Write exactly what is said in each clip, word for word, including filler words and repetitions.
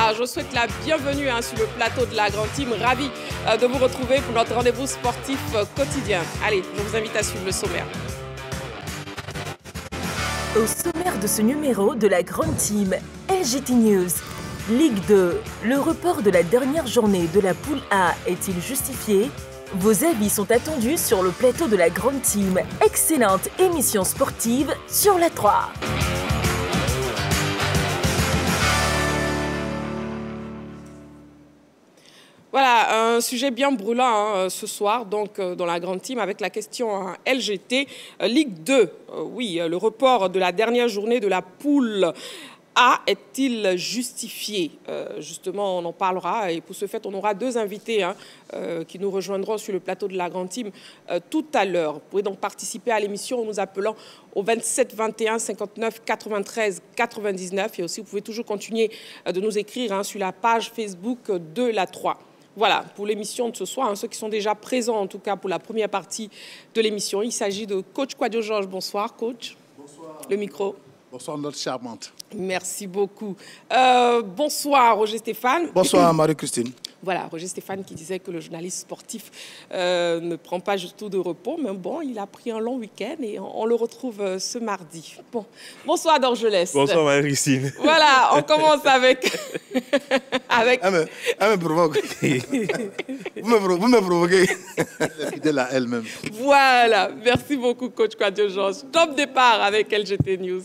Voilà, je souhaite la bienvenue hein, sur le plateau de la Grande Team. Ravi euh, de vous retrouver pour notre rendez-vous sportif euh, quotidien. Allez, je vous invite à suivre le sommaire. Au sommaire de ce numéro de la Grande Team, L G T News. Ligue deux. Le report de la dernière journée de la poule A est-il justifié? Vos avis sont attendus sur le plateau de la Grande Team. Excellente émission sportive sur la trois. Voilà, un sujet bien brûlant hein, ce soir, donc euh, dans la Grande Team, avec la question hein, L G T, euh, Ligue deux. Euh, oui, euh, le report de la dernière journée de la poule A est-il justifié? euh, Justement, on en parlera. Et pour ce fait, on aura deux invités hein, euh, qui nous rejoindront sur le plateau de la Grande Team euh, tout à l'heure. Vous pouvez donc participer à l'émission en nous appelant au vingt-sept vingt et un cinquante-neuf quatre-vingt-treize quatre-vingt-dix-neuf. Et aussi, vous pouvez toujours continuer euh, de nous écrire hein, sur la page Facebook de la trois. Voilà, pour l'émission de ce soir, hein, ceux qui sont déjà présents, en tout cas pour la première partie de l'émission. Il s'agit de coach Kouadio Georges. Bonsoir, coach. Bonsoir. Le micro. Bonsoir, notre charmante. Merci beaucoup. Euh, bonsoir, Roger Stéphane. Bonsoir, Marie-Christine. Voilà, Roger Stéphane qui disait que le journaliste sportif euh, ne prend pas du tout de repos. Mais bon, il a pris un long week-end et on, on le retrouve euh, ce mardi. Bon. Bonsoir, Dorgelès. Bonsoir, Marie-Christine. Voilà, on commence avec... avec... Elle me, elle me provoque. vous, me, vous me provoquez. Elle est fidèle à elle-même. Voilà, merci beaucoup, coach Kouadio Georges. Top départ avec L G T News.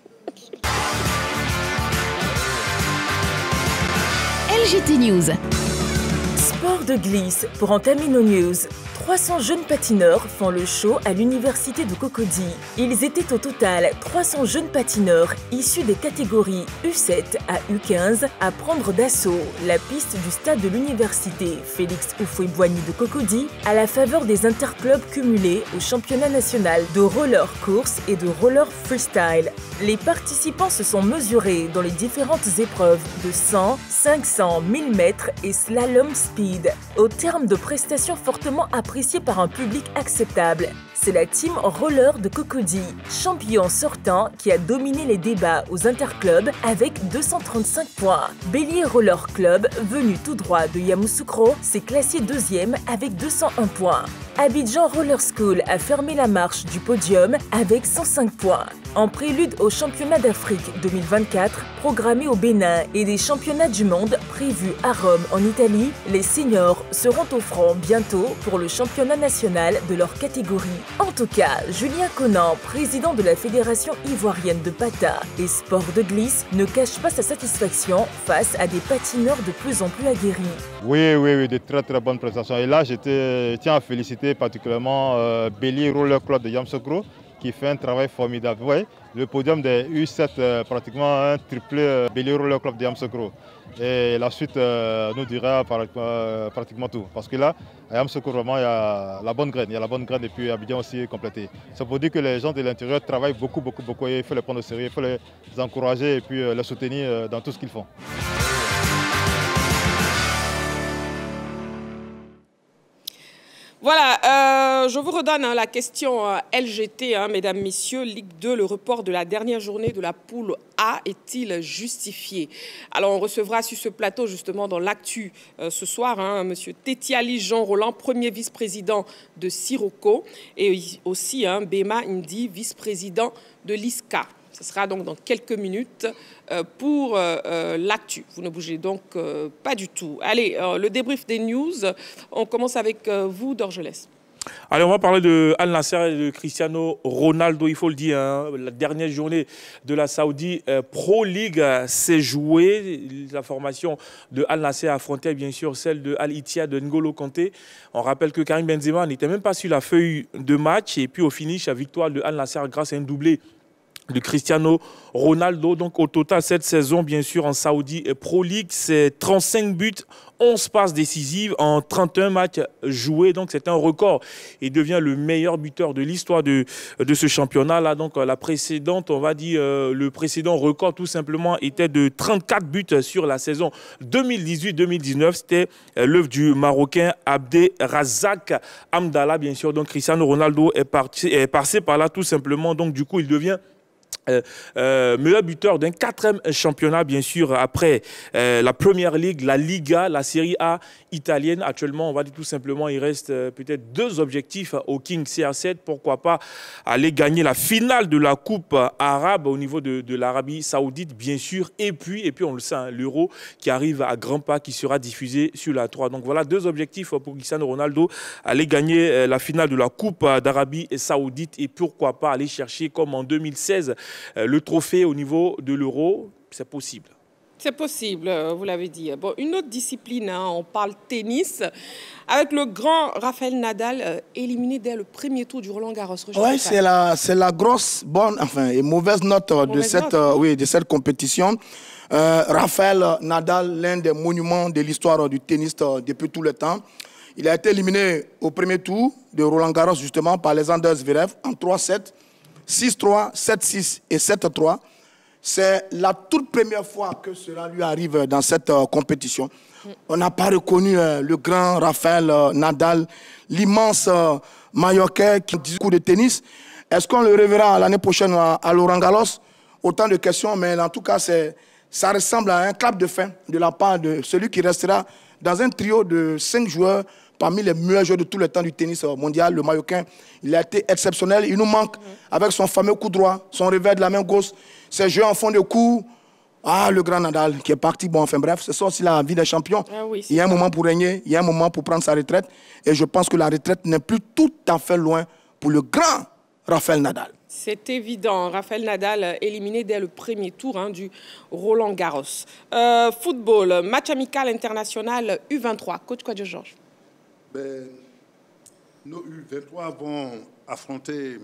L G T News. Sport de glisse pour entamer nos news. trois cents jeunes patineurs font le show à l'université de Cocody. Ils étaient au total trois cents jeunes patineurs issus des catégories U sept à U quinze à prendre d'assaut la piste du stade de l'université Félix Houphouët-Boigny de Cocody à la faveur des interclubs cumulés au championnat national de roller course et de roller freestyle. Les participants se sont mesurés dans les différentes épreuves de cent, cinq cents, mille mètres et slalom speed. Au terme de prestations fortement appréciées par un public acceptable, c'est la team roller de Cocody, champion sortant, qui a dominé les débats aux interclubs avec deux cent trente-cinq points. Bélier Roller Club, venu tout droit de Yamoussoukro, s'est classé deuxième avec deux cent un points. Abidjan Roller School a fermé la marche du podium avec cent cinq points. En prélude au championnat d'Afrique deux mille vingt-quatre, programmé au Bénin, et des championnats du monde prévus à Rome en Italie, les seniors seront au front bientôt pour le championnat national de leur catégorie. En tout cas, Julien Conan, président de la Fédération ivoirienne de Pata et sport de glisse, ne cache pas sa satisfaction face à des patineurs de plus en plus aguerris. Oui, oui, oui, de très très bonnes prestations. Et là, je tiens à féliciter particulièrement euh, Bélier Roller Club de Yamoussoukro, qui fait un travail formidable. Ouais, le podium des U sept, euh, pratiquement un triplé euh, Bélier Roller Club de Yamoussoukro. Et la suite euh, nous dira par, euh, pratiquement tout. Parce que là, à Yamoussoukro, vraiment, il y a la bonne graine. Il y a la bonne graine et puis Abidjan aussi complété. Ça veut dire que les gens de l'intérieur travaillent beaucoup, beaucoup, beaucoup. Et il faut les prendre au sérieux, il faut les encourager et puis euh, les soutenir euh, dans tout ce qu'ils font. Voilà, euh, je vous redonne hein, la question euh, L G T, hein, mesdames, messieurs. Ligue deux, le report de la dernière journée de la poule A est-il justifié? Alors, on recevra sur ce plateau, justement, dans l'actu euh, ce soir, hein, M. Tetiali Jean Roland, premier vice-président de Sirocco, et aussi hein, Bema Indi, vice-président de l'I S C A. Ce sera donc dans quelques minutes euh, pour euh, euh, l'actu. Vous ne bougez donc euh, pas du tout. Allez, euh, le débrief des news. On commence avec euh, vous, Dorgelès. Allez, on va parler de Al Nasser et de Cristiano Ronaldo. Il faut le dire, hein, la dernière journée de la Saudi euh, Pro League euh, s'est jouée. La formation de Al Nasser affrontait bien sûr celle de Al Ittihad de N'Golo Kanté. On rappelle que Karim Benzema n'était même pas sur la feuille de match. Et puis au finish, la victoire de Al Nasser grâce à un doublé de Cristiano Ronaldo. Donc au total, cette saison, bien sûr, en Saudi Pro League, c'est trente-cinq buts, onze passes décisives en trente et un matchs joués. Donc c'est un record. Il devient le meilleur buteur de l'histoire de, de ce championnat-là. Donc la précédente, on va dire, euh, le précédent record tout simplement était de trente-quatre buts sur la saison deux mille dix-huit deux mille dix-neuf. C'était euh, l'œuvre du Marocain Abderrazak Hamdallah, bien sûr. Donc Cristiano Ronaldo est, parti, est passé par là tout simplement. Donc du coup, il devient Euh, euh, meilleur buteur d'un quatrième championnat, bien sûr, après euh, la Première Ligue, la Liga, la Série A italienne. Actuellement, on va dire tout simplement, il reste euh, peut-être deux objectifs au King C R sept. Pourquoi pas aller gagner la finale de la Coupe arabe au niveau de, de l'Arabie Saoudite, bien sûr. Et puis, et puis on le sait, hein, l'Euro qui arrive à grands pas, qui sera diffusé sur la trois. Donc voilà, deux objectifs pour Cristiano Ronaldo, aller gagner euh, la finale de la Coupe d'Arabie Saoudite et pourquoi pas aller chercher, comme en deux mille seize, le trophée au niveau de l'Euro. C'est possible. C'est possible, vous l'avez dit. Bon, une autre discipline, hein, on parle tennis, avec le grand Rafael Nadal euh, éliminé dès le premier tour du Roland-Garros. Oui, c'est la, c'est la grosse bonne, enfin, et mauvaise note euh, de, cette, euh, oui, de cette compétition. Euh, Rafael Nadal, l'un des monuments de l'histoire du tennis euh, depuis tout le temps. Il a été éliminé au premier tour de Roland-Garros, justement, par Alexander Zverev en trois sept. six trois, sept six et sept trois. C'est la toute première fois que cela lui arrive dans cette euh, compétition. On n'a pas reconnu euh, le grand Rafael euh, Nadal, l'immense euh, Mallorquais qui dit coup de tennis. Est-ce qu'on le reverra l'année prochaine à, à Roland Garros? Autant de questions, mais en tout cas, ça ressemble à un clap de fin de la part de celui qui restera dans un trio de cinq joueurs parmi les meilleurs joueurs de tout le temps du tennis mondial, le Marocain. Il a été exceptionnel. Il nous manque avec son fameux coup droit, son revers de la main gauche, ses jeux en fond de cou. Ah, le grand Nadal qui est parti. Bon, enfin bref, c'est ça aussi la vie des champions. Ah oui, il y a un ça. moment pour régner, il y a un moment pour prendre sa retraite. Et je pense que la retraite n'est plus tout à fait loin pour le grand Rafael Nadal. C'est évident. Rafael Nadal éliminé dès le premier tour hein, du Roland-Garros. Euh, football, match amical international U vingt-trois. Coach Kwadjo Georges. Ben, nos U vingt-trois vont affronter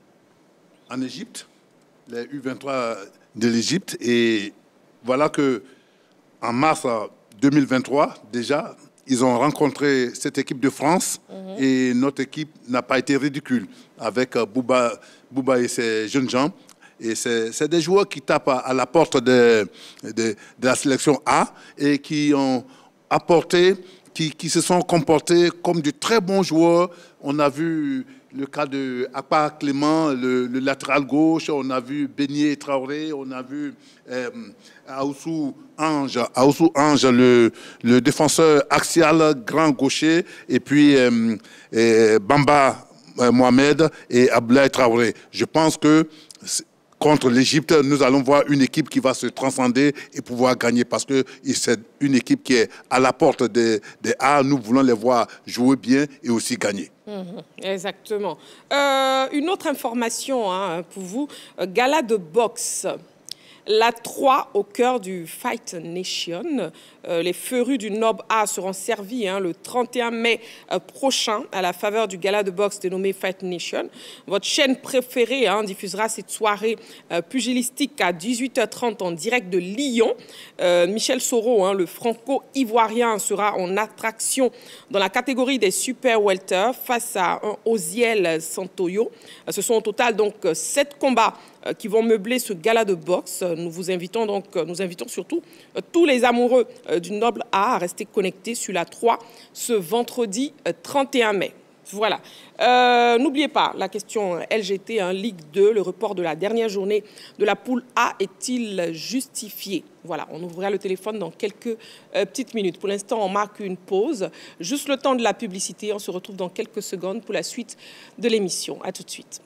en Égypte les U vingt-trois de l'Égypte et voilà que en mars deux mille vingt-trois déjà ils ont rencontré cette équipe de France mmh. et notre équipe n'a pas été ridicule avec Bouba, Bouba et ses jeunes gens. Et c'est des joueurs qui tapent à la porte de, de, de la sélection A et qui ont apporté Qui, qui se sont comportés comme de très bons joueurs. On a vu le cas de Akpa Clément, le, le latéral gauche. On a vu Beignet Traoré. On a vu euh, Aoussou Ange, Aoussou Ange le, le défenseur axial grand gaucher. Et puis euh, et Bamba euh, Mohamed et Abdoulaye Traoré. Je pense que contre l'Égypte, nous allons voir une équipe qui va se transcender et pouvoir gagner parce que c'est une équipe qui est à la porte des, des A. Nous voulons les voir jouer bien et aussi gagner. Mmh, exactement. Euh, une autre information hein, pour vous, gala de boxe. La trois au cœur du Fight Nation. Euh, les férus du Nob A seront servis hein, le trente et un mai euh, prochain à la faveur du gala de boxe dénommé Fight Nation. Votre chaîne préférée hein, diffusera cette soirée euh, pugilistique à dix-huit heures trente en direct de Lyon. Euh, Michel Soro, hein, le franco-ivoirien, sera en attraction dans la catégorie des super welter face à un Oziel Santoyo. Euh, ce sont au total donc sept combats euh, qui vont meubler ce gala de boxe. Nous vous invitons donc, nous invitons surtout euh, tous les amoureux euh, du Noble A à rester connectés sur la trois ce vendredi euh, trente et un mai. Voilà. Euh, N'oubliez pas la question L G T, hein, Ligue deux, le report de la dernière journée de la poule A est-il justifié? Voilà, on ouvrira le téléphone dans quelques euh, petites minutes. Pour l'instant, on marque une pause. Juste le temps de la publicité. On se retrouve dans quelques secondes pour la suite de l'émission. À tout de suite.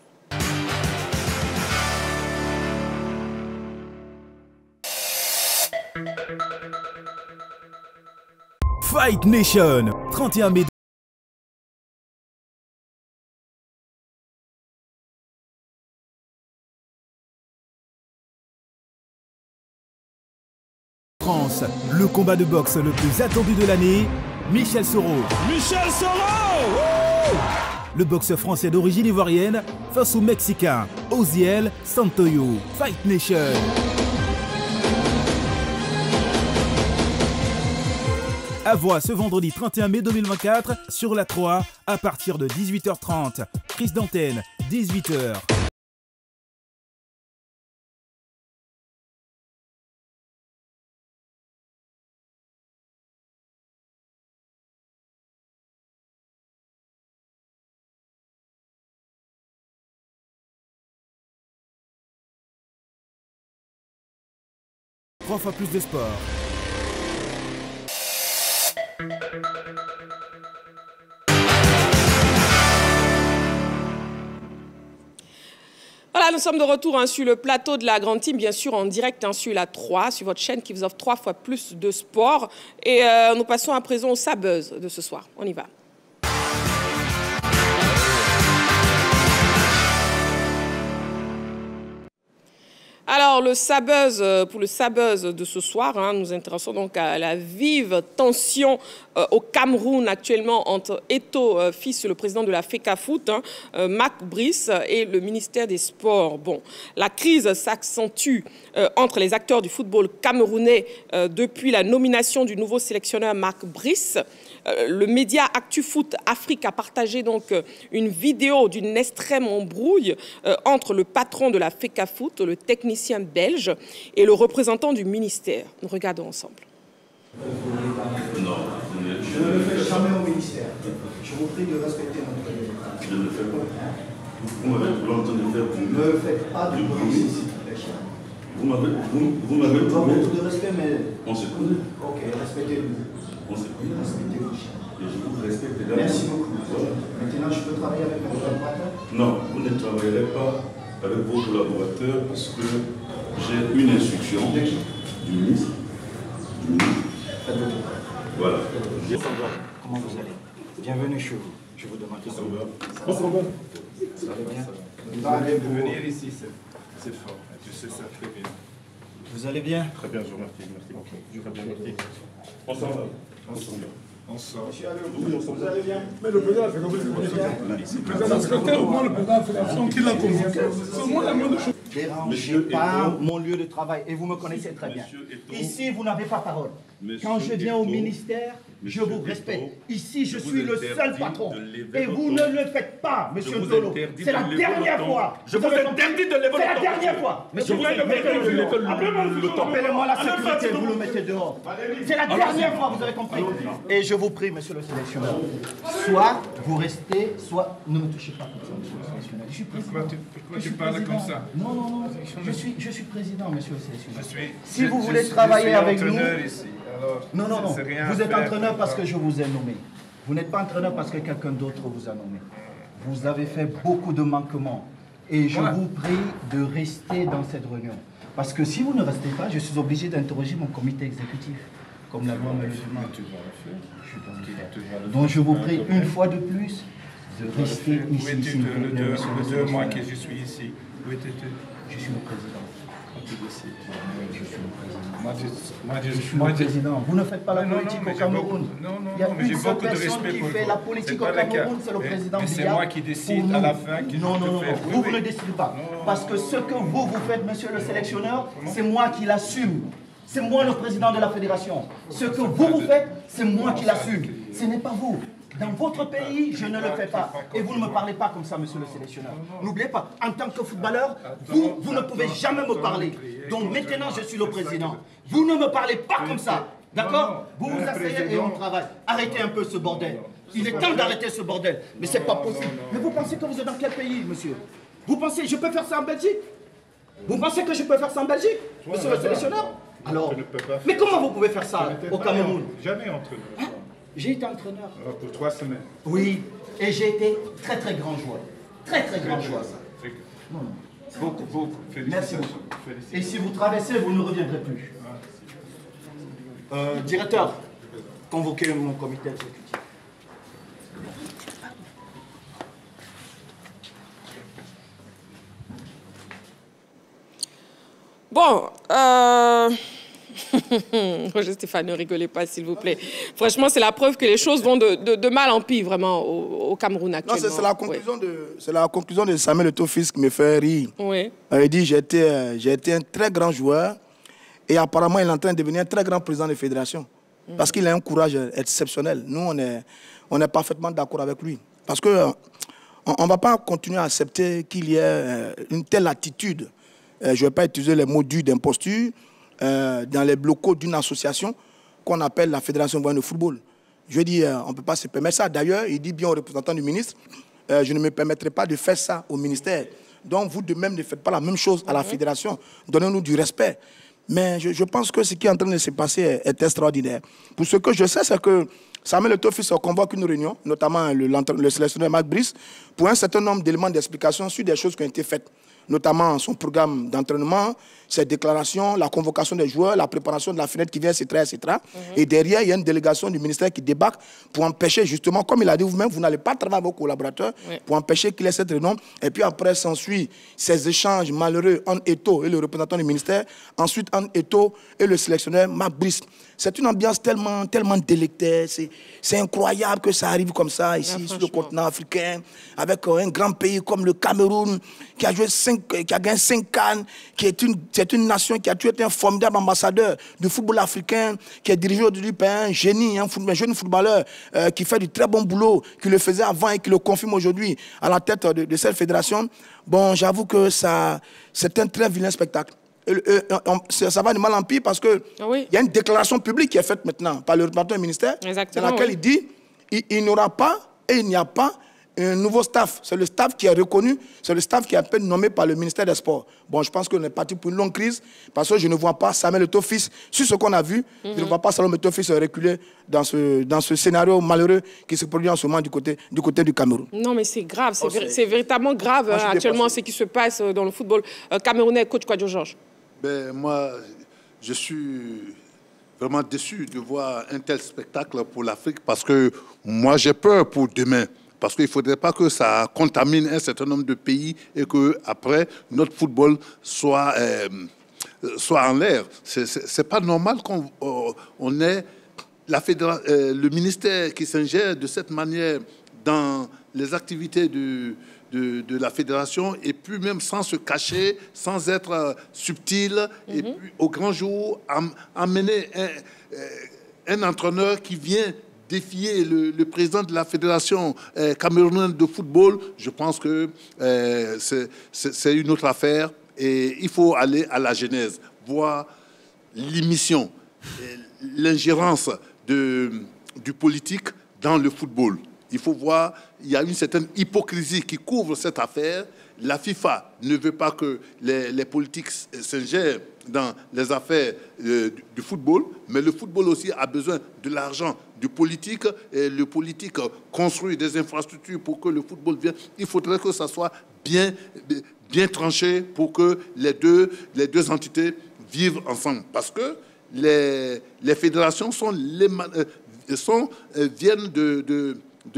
Fight Nation, trente et un mai. France, le combat de boxe le plus attendu de l'année, Michel Soro. Michel Soro Wouh Le boxeur français d'origine ivoirienne face au Mexicain Oziel Santoyo. Fight Nation. À voir ce vendredi trente et un mai deux mille vingt-quatre sur la trois à partir de dix-huit heures trente. Prise d'antenne, dix-huit heures. trois fois plus de sport. Voilà, nous sommes de retour hein, sur le plateau de la Grande Team, bien sûr en direct hein, sur la trois, sur votre chaîne qui vous offre trois fois plus de sport. Et euh, nous passons à présent au Sabuzz de ce soir. On y va. Alors, le Sabuzz, pour le Sabuzz de ce soir, hein, nous intéressons donc à la vive tension euh, au Cameroun actuellement entre Eto'o euh, Fils, le président de la FECAFOOT, hein, euh, Marc Brice et le ministère des Sports. Bon, la crise s'accentue euh, entre les acteurs du football camerounais euh, depuis la nomination du nouveau sélectionneur Marc Brice. Euh, le média ActuFoot Afrique a partagé donc euh, une vidéo d'une extrême embrouille euh, entre le patron de la FECAFOOT, le technicien belge, et le représentant du ministère. Nous regardons ensemble. Non, je ne le fais jamais au ministère. Je vous prie de respecter notre débat. Je ne le fais pas. Vous m'avez longtemps de faire. Vous ne faites pas du bruit ici. Vous m'avez vous m'avez tout de respect, mais on se connaît. Ok, respectez-nous. On se connaît. Respectez-vous. Et je vous respecte également. Merci beaucoup. Voilà. Maintenant, je peux travailler avec mes collaborateurs? Non, vous ne travaillerez pas avec vos collaborateurs parce que j'ai une instruction du ministre. Du ministre. Faites votre travail. Voilà. Comment vous allez? Bienvenue chez vous. Je vous demande. Ça va. Ça va. Ça va bien. De venir ici, c'est fort. Tu sais ça très bien. Vous allez bien? Très bien, je vous remercie. Merci beaucoup. Je vous remercie. On s'en va. On s'en va. On sort. Vous allez bien? Mais le président a fait comme le secrétaire, moi, le président de la fédération, qui l'a convoqué. C'est moi la moindre chose. Dérangez pas mon lieu de travail. Et vous me connaissez très bien. Ici, vous n'avez pas parole. Quand je viens au ministère, je vous respecte. Ici, je suis le seul patron. Et vous ne le faites pas, monsieur Tolo. C'est la dernière fois. Je vous interdis de lever le ton. C'est la dernière fois. Monsieur, vous le temps. Appelez-moi la sécurité, vous le mettez dehors. C'est la dernière fois, vous avez compris. Et je vous prie, monsieur le sélectionneur, soit vous restez, soit ne me touchez pas comme ça, monsieur le sélectionneur. Je suis président. Pourquoi tu parles comme ça? Non, non, non. Je suis, je suis président, monsieur le sélectionneur. Si vous voulez travailler avec nous... Non, non, non. Vous êtes entraîneur parce que je vous ai nommé. Vous n'êtes pas entraîneur parce que quelqu'un d'autre vous a nommé. Vous avez fait beaucoup de manquements. Et je vous prie de rester dans cette réunion. Parce que si vous ne restez pas, je suis obligé d'interroger mon comité exécutif. Comme la loi me le demande. Je dois le faire. Donc je vous prie une fois de plus de rester ici. S'il vous plaît, monsieur le sélectionneur. Deux mois que je suis ici. Où étais-tu? Je suis le président. Je suis le président. Moi, je, moi, je, je suis moi, le président. Vous ne faites pas la non, politique non, au Cameroun. Non, non, Il y a non, une seule personne qui fait la politique au Cameroun, c'est le président. Mais c'est moi qui décide à la fin. Qui non, non, non, faire. Vous, oui, vous ne décidez pas. Non, parce que ce que vous, vous faites, monsieur le sélectionneur, c'est moi qui l'assume. C'est moi le président de la fédération. Ce que vous, vous faites, c'est moi qui l'assume. Ce n'est pas vous. Dans votre pays, je ne le fais pas. Et vous ne me parlez pas comme ça, monsieur le sélectionneur. N'oubliez pas, en tant que footballeur, vous, vous ne pouvez jamais me parler. Donc maintenant, je suis le président. Vous ne me parlez pas comme ça. D'accord? Vous vous asseyez et on travaille. Arrêtez un peu ce bordel. Il est temps d'arrêter ce bordel. Mais c'est pas possible. Mais vous pensez que vous êtes dans quel pays, monsieur? Vous pensez, je peux faire ça en Belgique? Vous pensez que je peux faire ça en Belgique, monsieur le sélectionneur? Alors, mais comment vous pouvez faire ça au Cameroun? Jamais entraîneur. Hein? J'ai été entraîneur. Alors pour trois semaines. Oui, et j'ai été très très grand joueur. Très très grand joueur. Non, non. Beaucoup, beaucoup. Merci beaucoup. Et si vous traversez, vous ne reviendrez plus. Euh, directeur, convoquez mon comité exécutif. Bon, euh... Roger Stéphane, ne rigolez pas, s'il vous plaît. Franchement, c'est la preuve que les choses vont de, de, de mal en pire, vraiment, au, au Cameroun actuellement. Non, c'est la conclusion, ouais. de, la conclusion de Samuel Eto'o Fils qui me fait rire. Oui. Il dit, j'ai été, euh, été un très grand joueur et apparemment, il est en train de devenir un très grand président de fédération. Mmh. Parce qu'il a un courage exceptionnel. Nous, on est, on est parfaitement d'accord avec lui. Parce qu'on euh, ne va pas continuer à accepter qu'il y ait euh, une telle attitude. Euh, je ne vais pas utiliser les mots durs d'imposture. Euh, dans les locaux d'une association qu'on appelle la Fédération ivoirienne de football. Je dis, euh, on ne peut pas se permettre ça. D'ailleurs, il dit bien au représentant du ministre, euh, je ne me permettrai pas de faire ça au ministère. Donc, vous de même ne faites pas la même chose à la fédération. Donnez-nous du respect. Mais je, je pense que ce qui est en train de se passer est, est extraordinaire. Pour ce que je sais, c'est que Samuel Eto'o Fils convoque une réunion, notamment le, le sélectionneur Marc Brice, pour un certain nombre d'éléments d'explication sur des choses qui ont été faites, notamment son programme d'entraînement, ses déclarations, la convocation des joueurs, la préparation de la fenêtre qui vient, et cetera et cetera. Mm-hmm. Et derrière, il y a une délégation du ministère qui débarque pour empêcher, justement, comme il a dit vous-même, vous n'allez pas travailler avec vos collaborateurs, oui. pour empêcher qu'il ait cette réunion. Et puis après, s'ensuit ces échanges malheureux entre Eto'o et le représentant du ministère, ensuite entre Eto'o et le sélectionneur Marc Brice. C'est une ambiance tellement, tellement délectée, c'est incroyable que ça arrive comme ça, ici, yeah, sur le continent africain, avec un grand pays comme le Cameroun, qui a, joué cinq, qui a gagné cinq CAN, qui est une, c'est une nation qui a toujours été un formidable ambassadeur du football africain, qui est dirigé aujourd'hui par un génie, un, football, un jeune footballeur euh, qui fait du très bon boulot, qui le faisait avant et qui le confirme aujourd'hui à la tête de, de cette fédération. Bon, j'avoue que ça, c'est un très vilain spectacle. Et, et, et, ça va de mal en pire parce qu'il oui. y a une déclaration publique qui est faite maintenant par le représentant du ministère, Exactement, dans laquelle oui. il dit il, il n'y aura pas et il n'y a pas un nouveau staff. C'est le staff qui est reconnu, c'est le staff qui est un peu nommé par le ministère des Sports. Bon, je pense qu'on est parti pour une longue crise parce que je ne vois pas Samuel Eto'o Fils, sur ce qu'on a vu, mm-hmm. je ne vois pas Samuel Eto'o Fils reculer dans ce, dans ce scénario malheureux qui se produit en ce moment du côté du, côté du Cameroun. Non, mais c'est grave, c'est oh, ver véritablement grave moi, hein, actuellement ce qui se passe dans le football euh, camerounais. Coach Kouadio Georges. Ben, moi, je suis vraiment déçu de voir un tel spectacle pour l'Afrique parce que moi, j'ai peur pour demain. Parce qu'il ne faudrait pas que ça contamine un certain nombre de pays et qu'après, notre football soit, euh, soit en l'air. Ce n'est pas normal qu'on euh, on ait la fédéra euh, le ministère qui s'ingère de cette manière dans les activités de... De, de la fédération, et puis même sans se cacher, sans être euh, subtil, mm-hmm. et puis au grand jour, am, amener un, euh, un entraîneur qui vient défier le, le président de la fédération euh, camerounaise de football, je pense que euh, c'est une autre affaire, et il faut aller à la genèse, voir l'émission, l'ingérence du politique dans le football. Il faut voir, il y a une certaine hypocrisie qui couvre cette affaire. La FIFA ne veut pas que les, les politiques s'ingèrent dans les affaires euh, du, du football, mais le football aussi a besoin de l'argent du politique. Et le politique construit des infrastructures pour que le football vienne. Il faudrait que ça soit bien, bien tranché pour que les deux, les deux entités vivent ensemble. Parce que les, les fédérations sont les, sont, viennent de... de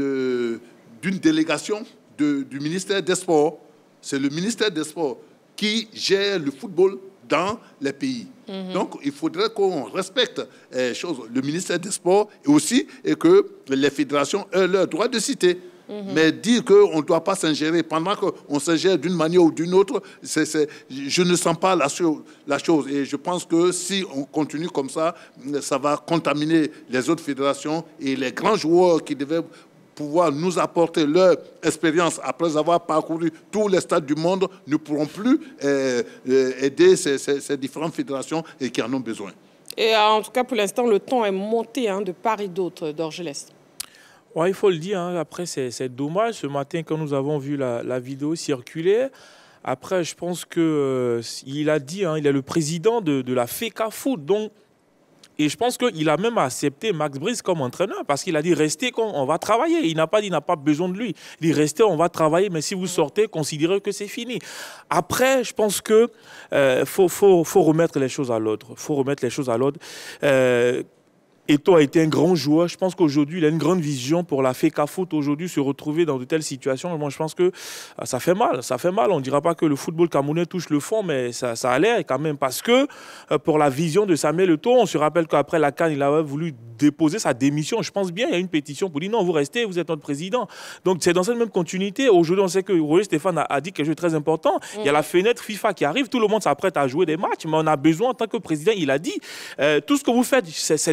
d'une délégation de, du ministère des Sports. C'est le ministère des Sports qui gère le football dans les pays. Mm-hmm. Donc, il faudrait qu'on respecte eh, chose, le ministère des Sports et aussi et que les fédérations aient leur droit de citer. Mm-hmm. Mais dire qu'on ne doit pas s'ingérer pendant qu'on s'ingère d'une manière ou d'une autre, c'est, c'est, je ne sens pas la, la chose. Et je pense que si on continue comme ça, ça va contaminer les autres fédérations et les grands joueurs qui devaient pouvoir nous apporter leur expérience après avoir parcouru tous les stades du monde, ne pourront plus euh, aider ces, ces, ces différentes fédérations et qui en ont besoin. Et en tout cas, pour l'instant, le ton est monté hein, de part et d'autre d'Orgelès. Ouais, il faut le dire, hein. Après, c'est dommage. Ce matin, quand nous avons vu la, la vidéo circuler, après, je pense qu'il euh, a dit, hein, il est le président de, de la FECAFOOT, donc et je pense qu'il a même accepté Max Brice comme entraîneur parce qu'il a dit restez, on va travailler. Il n'a pas dit il n'a pas besoin de lui. Il dit restez, on va travailler, mais si vous sortez, considérez que c'est fini. Après, je pense qu'il euh, faut, faut, faut remettre les choses à l'ordre. Il faut remettre les choses à l'ordre. Euh, Eto'o a été un grand joueur. Je pense qu'aujourd'hui, il a une grande vision pour la FECAFOOT. Aujourd'hui, se retrouver dans de telles situations, moi, je pense que ça fait mal. Ça fait mal. On ne dira pas que le football camerounais touche le fond, mais ça, ça a l'air quand même. Parce que pour la vision de Samuel Eto'o, on se rappelle qu'après la CAN, il a voulu déposer sa démission. Je pense bien, il y a une pétition pour dire non, vous restez, vous êtes notre président. Donc, c'est dans cette même continuité. Aujourd'hui, on sait que Roger Stéphane a, a dit quelque chose de très important. Mmh. Il y a la fenêtre FIFA qui arrive. Tout le monde s'apprête à jouer des matchs, mais on a besoin, en tant que président, il a dit, euh, tout ce que vous faites, c'est de ma responsabilité.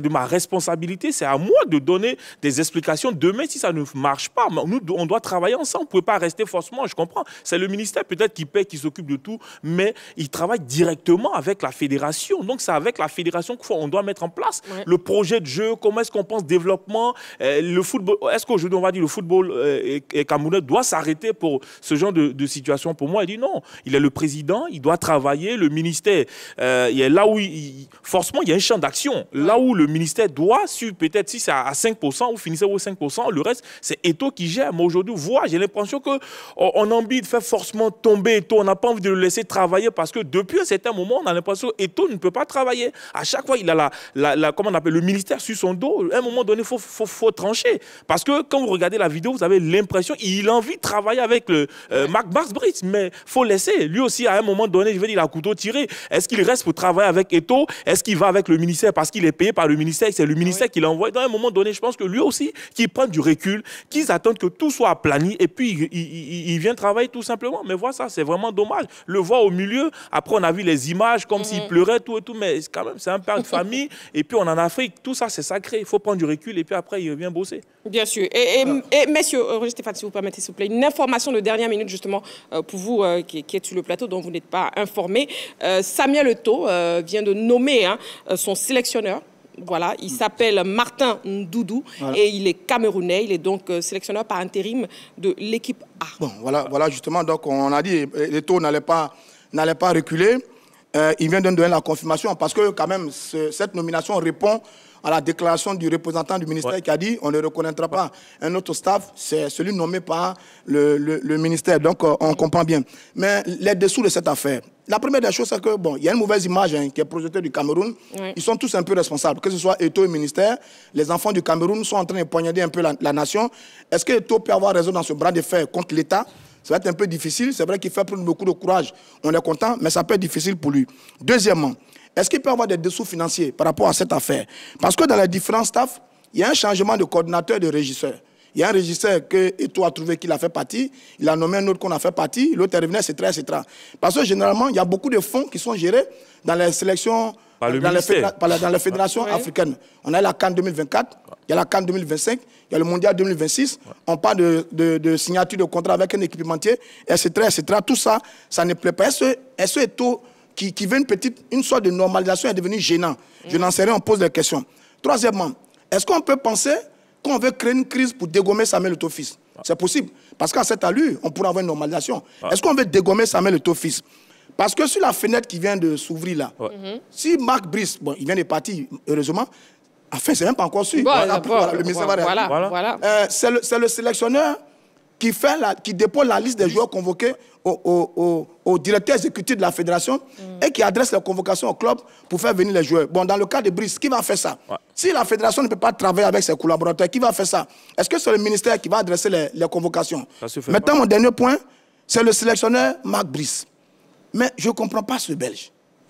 responsabilité, c'est à moi de donner des explications. Demain, si ça ne marche pas, nous, on doit travailler ensemble. Vous ne pouvez pas rester forcément, je comprends. C'est le ministère peut-être qui paie, qui s'occupe de tout, mais il travaille directement avec la fédération. Donc, c'est avec la fédération qu'on doit mettre en place ouais. le projet de jeu, comment est-ce qu'on pense développement, euh, le football. Est-ce qu'aujourd'hui, on va dire le football euh, camerounais doit s'arrêter pour ce genre de, de situation? Pour moi, il dit non. Il est le président, il doit travailler. Le ministère, euh, il est là où, il, forcément, il y a un champ d'action. Là où le ministère doit, peut-être si c'est à cinq pour cent, ou finissez au cinq pour cent, le reste, c'est Eto'o qui gère. Mais aujourd'hui, voilà, j'ai l'impression qu'on on a envie de faire forcément tomber Eto'o. On n'a pas envie de le laisser travailler parce que depuis un certain moment, on a l'impression qu'Eto'o ne peut pas travailler. À chaque fois, il a la, la, la, comment on appelle, le ministère sur son dos. À un moment donné, il faut, faut, faut trancher. Parce que quand vous regardez la vidéo, vous avez l'impression qu'il a envie de travailler avec le, euh, Marc Max Brits. Mais il faut laisser. Lui aussi, à un moment donné, je veux dire, il a un couteau tiré. Est-ce qu'il reste pour travailler avec Eto'o? Est-ce qu'il va avec le ministère parce qu'il est payé par le ministère? C'est le ministère oui. qui l'envoie. Dans un moment donné, je pense que lui aussi, qu'il prenne du recul, qu'ils attendent que tout soit aplani et puis il, il, il, il vient travailler tout simplement. Mais voilà, ça, c'est vraiment dommage. Le voir au milieu, après on a vu les images comme mm-hmm. s'il pleurait, tout et tout, mais quand même, c'est un père de famille. Et puis on est en Afrique, tout ça, c'est sacré. Il faut prendre du recul et puis après, il revient bosser. Bien sûr. Et, et, et messieurs, Roger Stéphane, si vous permettez, s'il vous plaît, une information de dernière minute, justement, euh, pour vous euh, qui, qui êtes sur le plateau, dont vous n'êtes pas informé. Euh, Samuel Eto'o euh, vient de nommer hein, son sélectionneur. Voilà, il s'appelle Martin Ndoudou voilà. et il est camerounais. Il est donc euh, sélectionneur par intérim de l'équipe A. Bon, voilà, voilà, justement, donc on a dit Eto'o n'allait pas, n'allait pas reculer. Euh, il vient de donner la confirmation parce que quand même, ce, cette nomination répond à la déclaration du représentant du ministère ouais. qui a dit on ne reconnaîtra pas ouais. un autre staff, c'est celui nommé par le, le, le ministère. Donc, euh, on comprend bien. Mais les dessous de cette affaire, la première des choses, c'est que bon, il y a une mauvaise image hein, qui est projetée du Cameroun. Ouais. Ils sont tous un peu responsables, que ce soit Eto'o et le ministère. Les enfants du Cameroun sont en train de poignarder un peu la, la nation. Est-ce que Eto'o peut avoir raison dans ce bras de fer contre l'État? Ça va être un peu difficile. C'est vrai qu'il fait prendre beaucoup de courage. On est content, mais ça peut être difficile pour lui. Deuxièmement, est-ce qu'il peut avoir des dessous financiers par rapport à cette affaire? Parce que dans les différents staffs, il y a un changement de coordinateur de régisseur. Il y a un régisseur que Eto'o a trouvé qu'il a fait partie. Il a nommé un autre qu'on a fait partie. L'autre est revenu, et cetera, et cetera. Parce que généralement, il y a beaucoup de fonds qui sont gérés dans les sélections, par le dans, les fédéra par la, dans les fédérations ouais. africaines. On a la CAN deux mille vingt-quatre, il y a la CAN deux mille vingt-cinq, il y a le Mondial deux mille vingt-six. Ouais. On parle de, de, de signature de contrat avec un équipementier, et cetera, et cetera. Tout ça, ça ne plaît pas. Est-ce que Eto'o, qui, qui veut une petite, une sorte de normalisation, est devenu gênant? mmh. Je n'en sais rien, on pose des questions. Troisièmement, est-ce qu'on peut penser qu'on veut créer une crise pour dégommer Samuel Eto'o fils? ah. C'est possible. Parce qu'à cette allure, on pourrait avoir une normalisation. ah. Est-ce qu'on veut dégommer Samuel Eto'o fils? Parce que sur la fenêtre qui vient de s'ouvrir là, ouais. mm-hmm. si Marc Brits, bon, il vient de partir, heureusement, enfin, c'est même pas encore su. Bon, voilà, voilà, le ministère va voilà, voilà. voilà. Euh, c'est le, le sélectionneur qui, fait la, qui dépose la liste des joueurs convoqués au, au, au, au directeur exécutif de la fédération mm. et qui adresse les convocations au club pour faire venir les joueurs. Bon, dans le cas de Brits, qui va faire ça? ouais. Si la fédération ne peut pas travailler avec ses collaborateurs, qui va faire ça? Est-ce que c'est le ministère qui va adresser les, les convocations? Maintenant, pas. Mon dernier point, c'est le sélectionneur Marc Brits. Mais je ne comprends pas ce Belge.